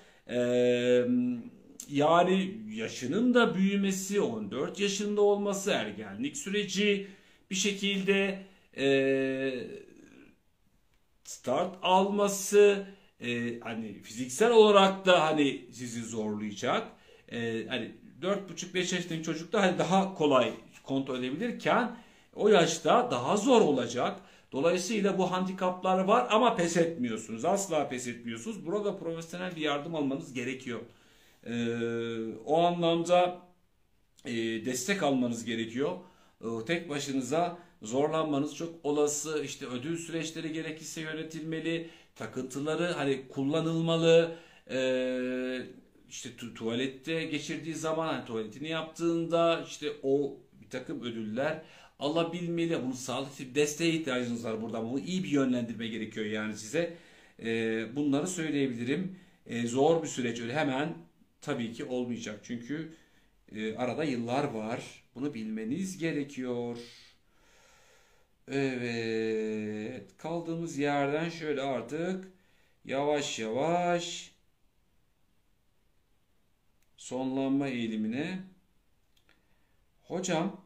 Yani yaşının da büyümesi, 14 yaşında olması, ergenlik süreci bir şekilde start alması, hani fiziksel olarak da hani sizi zorlayacak. Hani 4,5-5 yaşındaki çocukta hani daha kolay kontrol edebilirken o yaşta daha zor olacak. Dolayısıyla bu handikaplar var ama pes etmiyorsunuz. Asla pes etmiyorsunuz. Burada profesyonel bir yardım almanız gerekiyor. O anlamda destek almanız gerekiyor. Tek başınıza zorlanmanız çok olası. İşte ödül süreçleri gerekirse yönetilmeli. Takıntıları hani kullanılmalı. İşte tuvalette geçirdiği zaman hani tuvaletini yaptığında işte o bir takım ödüller alabilmeli. Bunun sağlıklı bir desteğe ihtiyacınız var burada. Bunu iyi bir yönlendirme gerekiyor yani size. Bunları söyleyebilirim. Zor bir süreç öyle hemen tabii ki olmayacak. Çünkü arada yıllar var. Bunu bilmeniz gerekiyor. Evet. Kaldığımız yerden şöyle artık yavaş yavaş sonlanma eğilimine. Hocam,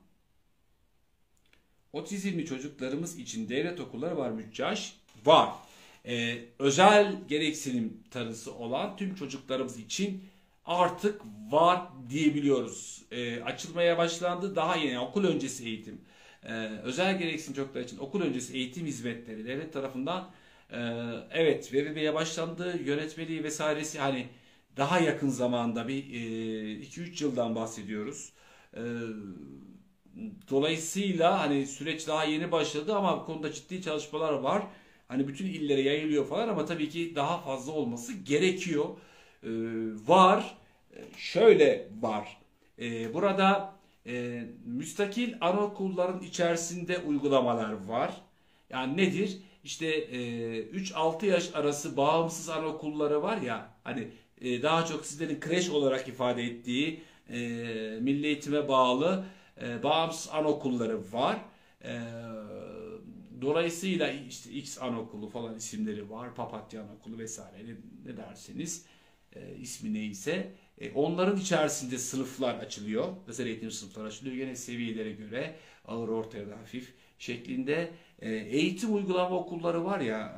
otizmli çocuklarımız için devlet okulları var mı? Müccaş var. Özel gereksinim tanısı olan tüm çocuklarımız için artık var diyebiliyoruz. Açılmaya başlandı. Daha yeni okul öncesi eğitim. Özel gereksinim çocuklar için okul öncesi eğitim hizmetleri devlet tarafından evet verilmeye başlandı. Yönetmeliği vesairesi hani daha yakın zamanda bir 2-3 yıldan bahsediyoruz. Dolayısıyla hani süreç daha yeni başladı ama bu konuda ciddi çalışmalar var. Hani bütün illere yayılıyor falan ama tabii ki daha fazla olması gerekiyor. Ee, var. Şöyle var. Burada müstakil anaokulların içerisinde uygulamalar var. Yani nedir? İşte 3-6 yaş arası bağımsız anaokulları var ya hani daha çok sizlerin kreş olarak ifade ettiği milli eğitime bağlı bağımsız anaokulları var. E, Dolayısıyla işte X anaokulu falan isimleri var. Papatya anaokulu vesaire ne derseniz ismi neyse. Onların içerisinde sınıflar açılıyor. Özel eğitim sınıfları açılıyor. Gene seviyelere göre ağır, orta ya da hafif şeklinde. Eğitim uygulama okulları var ya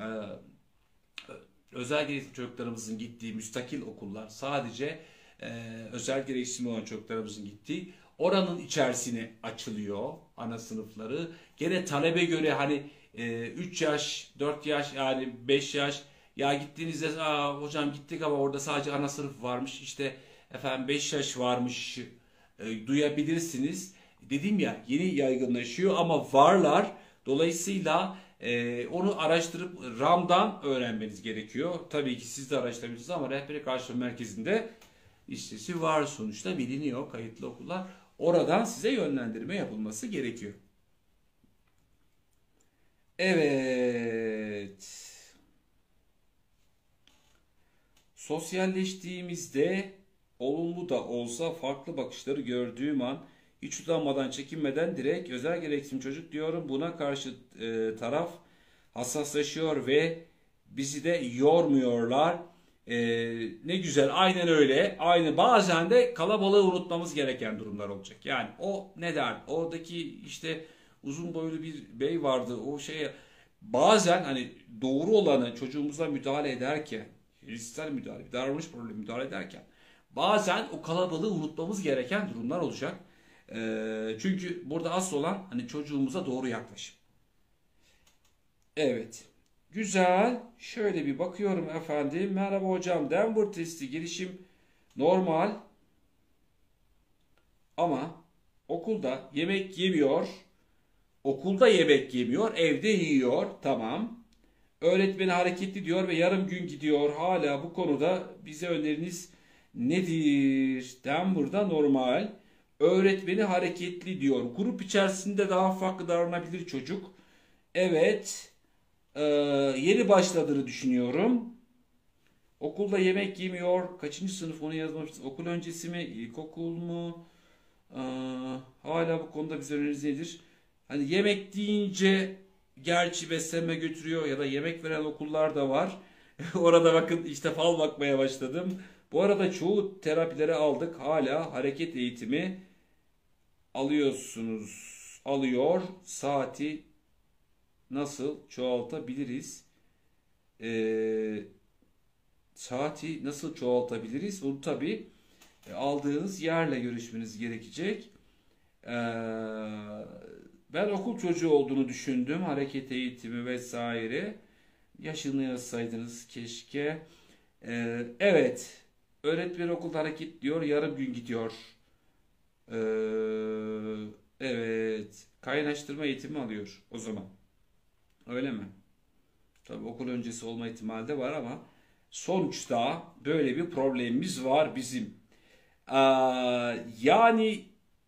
özel gereksinimli çocuklarımızın gittiği müstakil okullar sadece özel gereksinimli olan çocuklarımızın gittiği oranın içerisine açılıyor ana sınıfları. Gene talebe göre hani 3 yaş, 4 yaş yani 5 yaş ya gittiğinizde hocam gittik ama orada sadece ana sınıf varmış işte efendim 5 yaş varmış duyabilirsiniz. Dedim ya yeni yaygınlaşıyor ama varlar. Dolayısıyla onu araştırıp RAM'dan öğrenmeniz gerekiyor. Tabii ki siz de araştırabilirsiniz ama rehberlik araştırma merkezinde listesi var sonuçta biliniyor kayıtlı okullar. Oradan size yönlendirme yapılması gerekiyor. Evet. Sosyalleştiğimizde olumlu da olsa farklı bakışları gördüğüm an hiç utanmadan çekinmeden direkt özel gereksinim çocuk diyorum. Buna karşı taraf hassaslaşıyor ve bizi de yormuyorlar. E, Ne güzel aynen öyle. Aynı bazen de kalabalığı unutmamız gereken durumlar olacak. Yani o ne der? Oradaki işte uzun boylu bir bey vardı. O şeye bazen hani doğru olanı çocuğumuza müdahale ederken fiziksel müdahale, davranış problemi müdahale ederken bazen o kalabalığı unutmamız gereken durumlar olacak. Çünkü burada asıl olan hani çocuğumuza doğru yaklaşım. Evet. Güzel. Şöyle bir bakıyorum efendim. Merhaba hocam. Denver testi girişim normal ama okulda yemek yemiyor. Okulda yemek yemiyor. Evde yiyor. Tamam. Öğretmeni hareketli diyor ve yarım gün gidiyor. Hala bu konuda bize öneriniz nedir? Denver'da normal. Öğretmeni hareketli diyor. Grup içerisinde daha farklı davranabilir çocuk. Evet. Yeni başladığını düşünüyorum. Okulda yemek yemiyor. Kaçıncı sınıf onu yazmamıştım. Okul öncesi mi? İlkokul mu? Ee, Hala bu konuda bize öneriniz nedir? Hani yemek deyince gerçi beslenme götürüyor ya da yemek veren okullar da var. Orada bakın işte fal bakmaya başladım. Bu arada çoğu terapileri aldık. Hala hareket eğitimi alıyorsunuz. Alıyor. Saati nasıl çoğaltabiliriz? Ee, Saati nasıl çoğaltabiliriz? Bunu tabii aldığınız yerle görüşmeniz gerekecek. Ee, Ben okul çocuğu olduğunu düşündüm. Hareket eğitimi vesaire. Yaşını yazsaydınız keşke. Evet. Öğretmen okulda hareket diyor. Yarım gün gidiyor. Evet. Kaynaştırma eğitimi alıyor o zaman. Öyle mi? Tabii okul öncesi olma ihtimali de var ama sonuçta böyle bir problemimiz var bizim. Yani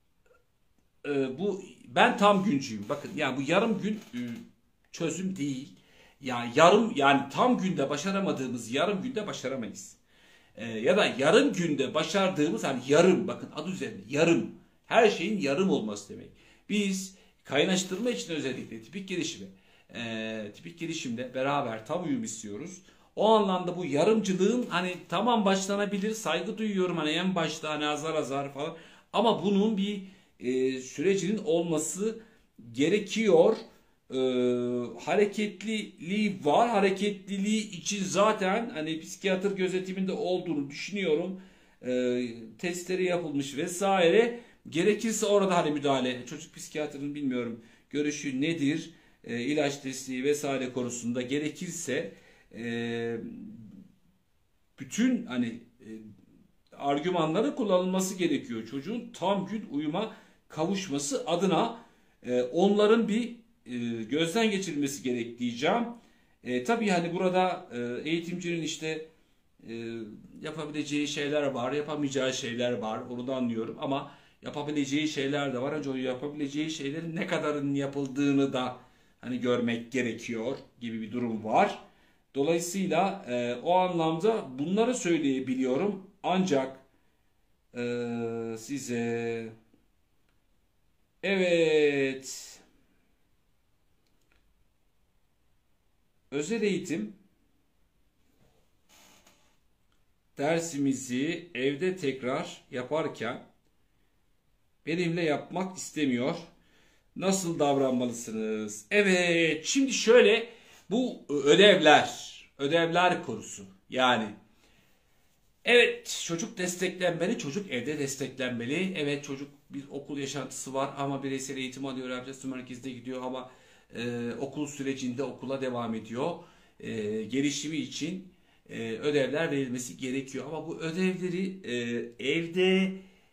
bu ben tam güncüyüm. Bakın yani bu yarım gün çözüm değil. Yani yarım yani tam günde başaramadığımız yarım günde başaramayız. Ya da yarım günde başardığımız hani yarım bakın adı üzerinde yarım. Her şeyin yarım olması demek. Biz kaynaştırma için özellikle tipik gelişimde beraber tam uyum istiyoruz. O anlamda bu yarımcılığın hani tamam başlanabilir saygı duyuyorum hani en başta hani azar azar falan ama bunun bir sürecinin olması gerekiyor. E, Hareketliliği var. Hareketliliği için zaten hani psikiyatr gözetiminde olduğunu düşünüyorum. Testleri yapılmış vesaire. Gerekirse orada hani müdahale. Çocuk psikiyatrının bilmiyorum görüşü nedir? İlaç desteği vesaire konusunda gerekirse e, bütün hani argümanların kullanılması gerekiyor. Çocuğun tam gün uyuma kavuşması adına onların bir gözden geçirilmesi gerek diyeceğim. Tabii hani burada eğitimcinin işte yapabileceği şeyler var, yapamayacağı şeyler var. Onu da anlıyorum ama yapabileceği şeyler de var. Ancak o yapabileceği şeylerin ne kadarının yapıldığını da hani görmek gerekiyor gibi bir durum var. Dolayısıyla o anlamda bunları söyleyebiliyorum. Ancak size evet, özel eğitim dersimizi evde tekrar yaparken benimle yapmak istemiyor. Nasıl davranmalısınız? Evet, şimdi şöyle, bu ödevler konusu. Yani evet, çocuk desteklenmeli, çocuk evde desteklenmeli. Evet, çocuk bir okul yaşantısı var ama bireysel eğitim alıyor, rehabilitasyon merkezine gidiyor ama okul sürecinde okula devam ediyor. Gelişimi için ödevler verilmesi gerekiyor. Ama bu ödevleri evde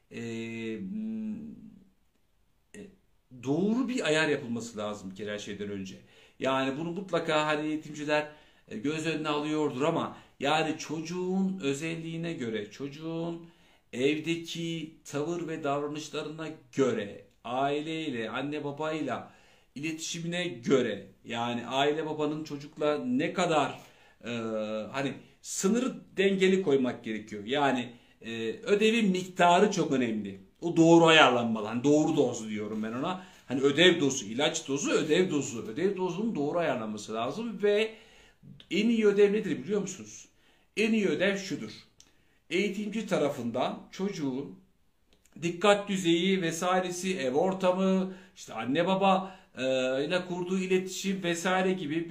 doğru bir ayar yapılması lazım bir kere her şeyden önce. Yani bunu mutlaka hani eğitimciler göz önüne alıyordur ama yani çocuğun özelliğine göre, çocuğun evdeki tavır ve davranışlarına göre, aileyle, anne babayla iletişimine göre, yani aile babanın çocukla ne kadar e, hani sınırı dengeli koymak gerekiyor. Yani ödevin miktarı çok önemli. O doğru ayarlanmalı. Hani doğru doz diyorum ben ona. Hani ödev dozu, ilaç dozu, ödev dozu. Ödev dozunun doğru ayarlanması lazım ve en iyi ödev nedir biliyor musunuz? En iyi ödev şudur: eğitimci tarafından çocuğun dikkat düzeyi vesairesi, ev ortamı, işte anne baba ile kurduğu iletişim vesaire gibi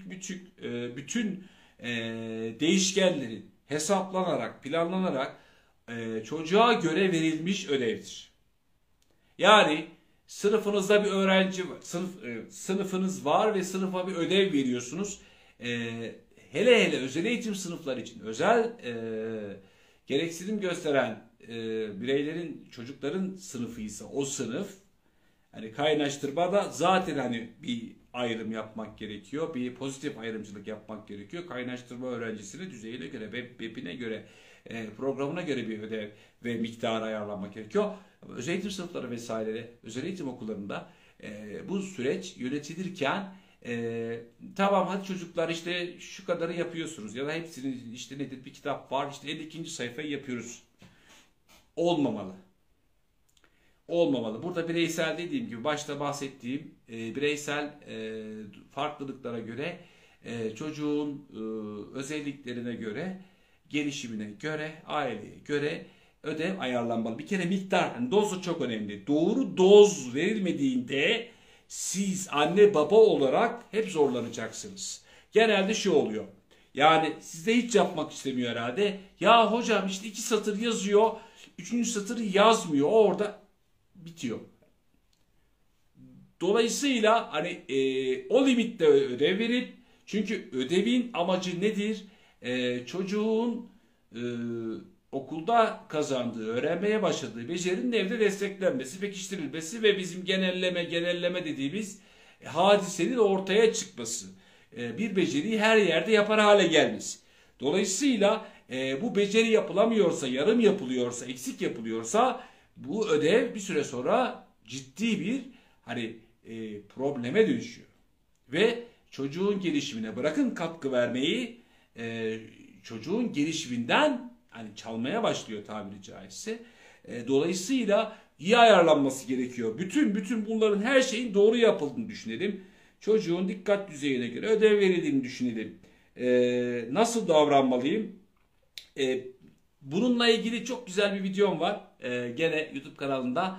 bütün değişkenlerin hesaplanarak, planlanarak çocuğa göre verilmiş ödevdir. Yani sınıfınızda bir öğrenci var, sınıfınız var ve sınıfa bir ödev veriyorsunuz. E, hele özel eğitim sınıflar için özel gereksinim gösteren bireylerin, çocukların sınıfıysa o sınıf, hani kaynaştırma da zaten hani bir ayrım yapmak gerekiyor. Bir pozitif ayrımcılık yapmak gerekiyor. Kaynaştırma öğrencisine düzeyine göre, BEP'ine göre, programına göre bir ödev ve miktarı ayarlanmak gerekiyor. Ama özel eğitim sınıfları vesaire, özel eğitim okullarında bu süreç yönetilirken tamam hadi çocuklar işte şu kadarı yapıyorsunuz ya da hepsinin işte nedir, bir kitap var işte 52. sayfayı yapıyoruz. Olmamalı. Olmamalı. Burada bireysel, dediğim gibi başta bahsettiğim bireysel farklılıklara göre, çocuğun özelliklerine göre, gelişimine göre, aileye göre ödev ayarlanmalı. Bir kere miktar, yani dozu çok önemli. Doğru doz verilmediğinde siz anne baba olarak hep zorlanacaksınız. Genelde şu oluyor. Yani sizde hiç yapmak istemiyor herhalde. Ya hocam işte 2 satır yazıyor, 3. satırı yazmıyor. O orada bitiyor. Dolayısıyla hani o limitte ödev verin. Çünkü ödevin amacı nedir? Çocuğun okulda kazandığı, öğrenmeye başladığı becerinin evde desteklenmesi, pekiştirilmesi ve bizim genelleme dediğimiz hadisenin ortaya çıkması. Bir beceriyi her yerde yapar hale gelmesi. Dolayısıyla bu beceri yapılamıyorsa, yarım yapılıyorsa, eksik yapılıyorsa bu ödev bir süre sonra ciddi bir hani probleme dönüşüyor. Ve çocuğun gelişimine bırakın katkı vermeyi, çocuğun gelişiminden hani çalmaya başlıyor tabiri caizse. Dolayısıyla iyi ayarlanması gerekiyor. Bütün bunların, her şeyin doğru yapıldığını düşünelim. Çocuğun dikkat düzeyine göre ödev verildiğini düşünelim. Nasıl davranmalıyım? Bununla ilgili çok güzel bir videom var. Gene YouTube kanalında.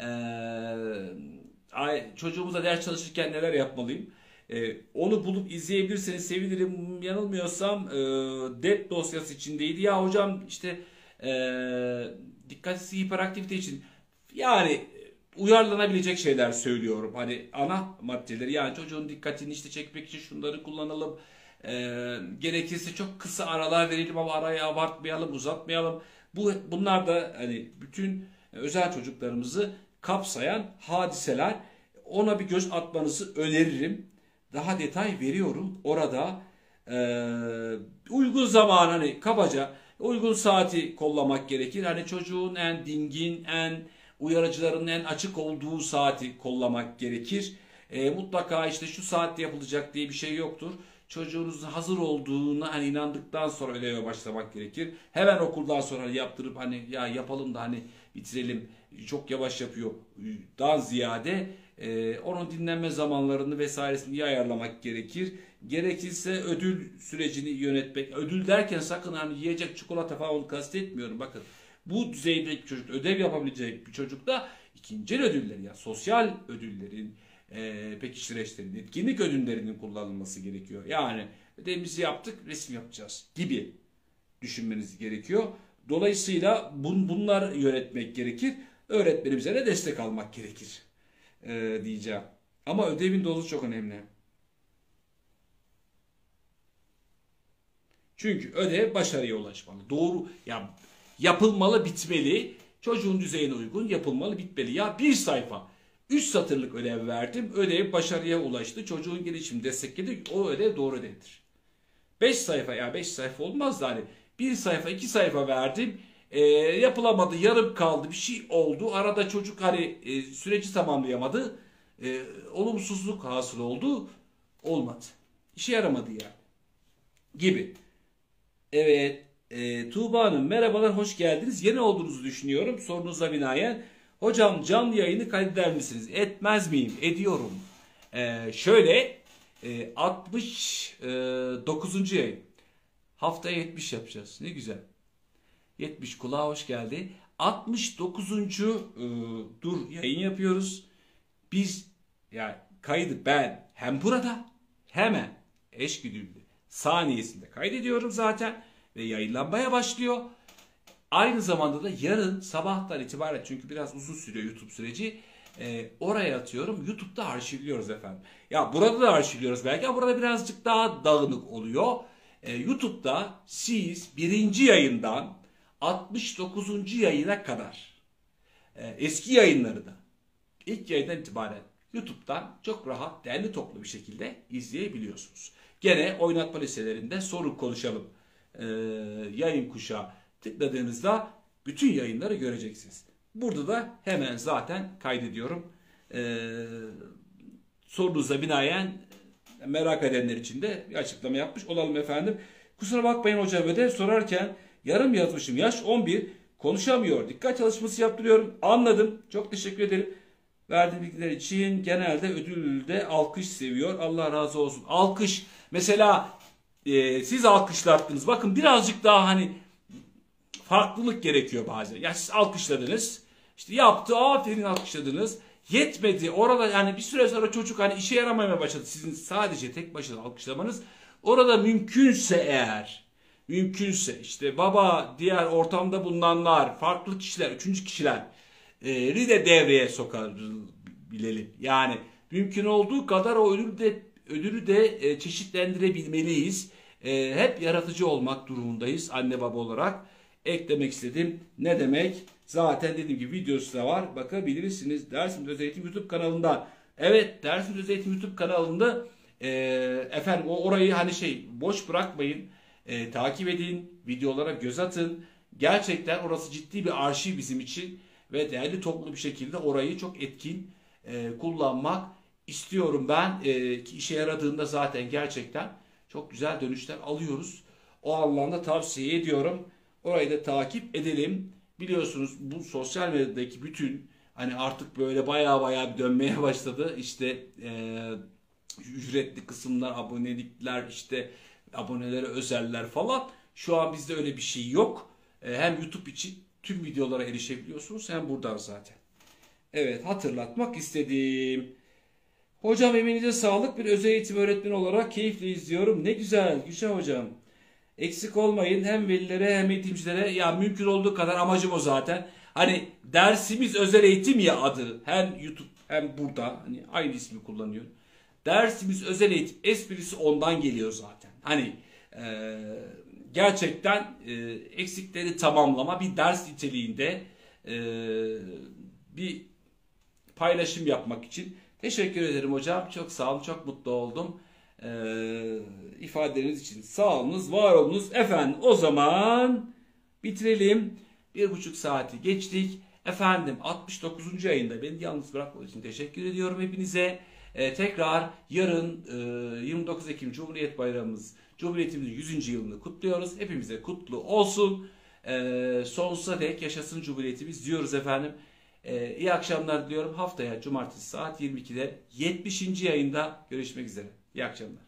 Çocuğumuza ders çalışırken neler yapmalıyım? Onu bulup izleyebilirseniz sevinirim. Yanılmıyorsam DET dosyası içindeydi. Ya hocam işte dikkatsizlik hiperaktivite için, yani uyarlanabilecek şeyler söylüyorum. Hani ana maddeleri, yani çocuğun dikkatini işte çekmek için şunları kullanalım. Gerekirse çok kısa aralar verelim ama arayı abartmayalım, uzatmayalım. Bunlar da hani bütün özel çocuklarımızı kapsayan hadiseler. Ona bir göz atmanızı öneririm. Daha detay veriyorum. Orada uygun zaman, hani kabaca uygun saati kollamak gerekir. Hani çocuğun en dingin, en uyarıcıların en açık olduğu saati kollamak gerekir. Mutlaka işte şu saatte yapılacak diye bir şey yoktur. Çocuğunuzun hazır olduğuna hani inandıktan sonra ödeve başlamak gerekir. Hemen okuldan sonra hani yaptırıp hani ya yapalım da hani bitirelim, çok yavaş yapıyor dan ziyade onun dinlenme zamanlarını vesairesini iyi ayarlamak gerekir. Gerekirse ödül sürecini yönetmek. Ödül derken sakın hani yiyecek çikolata falan kastetmiyorum. Bakın, bu düzeydeki çocuk, ödev yapabilecek bir çocukta ikinci ödülleri, ya sosyal ödüllerin, pekiştireçlerin, etkinlik ödüllerinin kullanılması gerekiyor. Yani ödevimizi yaptık, resim yapacağız gibi düşünmeniz gerekiyor. Dolayısıyla bunlar yönetmek gerekir. Öğretmenimize de destek almak gerekir diyeceğim. Ama ödevin dozu çok önemli. Çünkü ödev başarıya ulaşmalı. Doğru ya, yapılmalı, bitmeli. Çocuğun düzeyine uygun yapılmalı, bitmeli. Ya bir sayfa 3 satırlık ödev verdim. Ödev başarıya ulaştı. Çocuğun gelişimini destekledi. O ödev doğru ödevdir. 5 sayfa, ya 5 sayfa olmaz da hani bir sayfa 2 sayfa verdim. Yapılamadı, yarım kaldı, bir şey oldu. Arada çocuk hani süreci tamamlayamadı. Olumsuzluk hasıl oldu. Olmadı. İşe yaramadı yani. Gibi. Evet. Tuğba Hanım merhabalar, hoş geldiniz. Yeni olduğunuzu düşünüyorum. Sorunuza binaen. Hocam canlı yayını kaydeder misiniz? Etmez miyim? Ediyorum. Şöyle 69. yayın. Haftaya 70 yapacağız. Ne güzel. 70 kulağa hoş geldi. 69. dur yayın yapıyoruz. Biz yani kaydı ben hem burada hemen eşgüdümlü saniyesinde kaydediyorum zaten ve yayınlanmaya başlıyor. Aynı zamanda da yarın sabahtan itibaren, çünkü biraz uzun sürüyor YouTube süreci, oraya atıyorum. YouTube'da arşivliyoruz efendim. Ya burada da arşivliyoruz belki ama burada birazcık daha dağınık oluyor. YouTube'da siz birinci yayından 69. yayına kadar eski yayınları da ilk yayından itibaren YouTube'dan çok rahat, derli toplu bir şekilde izleyebiliyorsunuz. Gene oynatma listelerinde sorun konuşalım yayın kuşağı tıkladığınızda bütün yayınları göreceksiniz. Burada da hemen zaten kaydediyorum. Sorunuza binaen merak edenler için de bir açıklama yapmış olalım efendim. Kusura bakmayın hocam, ödev sorarken yarım yazmışım. Yaş 11, konuşamıyor. Dikkat çalışması yaptırıyorum. Anladım. Çok teşekkür ederim. Verdiğim bilgiler için. Genelde ödülde alkış seviyor. Allah razı olsun. Alkış. Mesela siz alkışlattınız. Bakın birazcık daha hani farklılık gerekiyor bazen. Ya siz alkışladınız. İşte yaptı, aferin, alkışladınız. Yetmedi. Orada yani bir süre sonra çocuk hani işe yaramamaya başladı. Sizin sadece tek başına alkışlamanız. Orada mümkünse eğer, mümkünse işte baba, diğer ortamda bulunanlar, farklı kişiler, üçüncü kişiler de devreye sokabilelim. Yani mümkün olduğu kadar o ödülü de çeşitlendirebilmeliyiz. Hep yaratıcı olmak durumundayız anne baba olarak. Eklemek istedim. Ne demek? Zaten dediğim gibi videosu da var. Bakabilirsiniz. Dersimiz Öz Eğitim YouTube kanalından. Evet, Dersimiz Öz Eğitim YouTube kanalında efendim orayı hani boş bırakmayın. Takip edin. Videolara göz atın. Gerçekten orası ciddi bir arşiv bizim için. Ve değerli toplu bir şekilde orayı çok etkin kullanmak istiyorum ben. Ki işe yaradığında zaten gerçekten çok güzel dönüşler alıyoruz. O anlamda tavsiye ediyorum. Orayı da takip edelim. Biliyorsunuz bu sosyal medyadaki bütün hani artık böyle baya bir dönmeye başladı. İşte ücretli kısımlar, abonelikler, işte abonelere özeller falan. Şu an bizde öyle bir şey yok. Hem YouTube için tüm videolara erişebiliyorsunuz hem buradan zaten. Evet, hatırlatmak istedim. Hocam emeğinize sağlık. Bir özel eğitim öğretmeni olarak keyifle izliyorum. Ne güzel, güzel hocam. Eksik olmayın hem velilere hem eğitimcilere. Ya mümkün olduğu kadar amacım o zaten. Hani dersimiz özel eğitim ya adı. Hem YouTube hem burada hani aynı ismi kullanıyor. Dersimiz özel eğitim esprisi ondan geliyor zaten. Hani gerçekten eksikleri tamamlama bir ders niteliğinde bir paylaşım yapmak için. Teşekkür ederim hocam. Çok sağ olun. Çok mutlu oldum. İfadeleriniz için. Sağ olunuz, var olunuz. Efendim o zaman bitirelim. 1,5 saati geçtik. Efendim 69. ayında beni yalnız bırakmadığınız için teşekkür ediyorum hepinize. Tekrar yarın 29 Ekim Cumhuriyet Bayramımız, Cumhuriyetimizin 100. yılını kutluyoruz. Hepimize kutlu olsun. Sonsuza dek yaşasın Cumhuriyetimiz diyoruz efendim. İyi akşamlar diliyorum. Haftaya cumartesi saat 22'de 70. yayında görüşmek üzere. İyi akşamlar.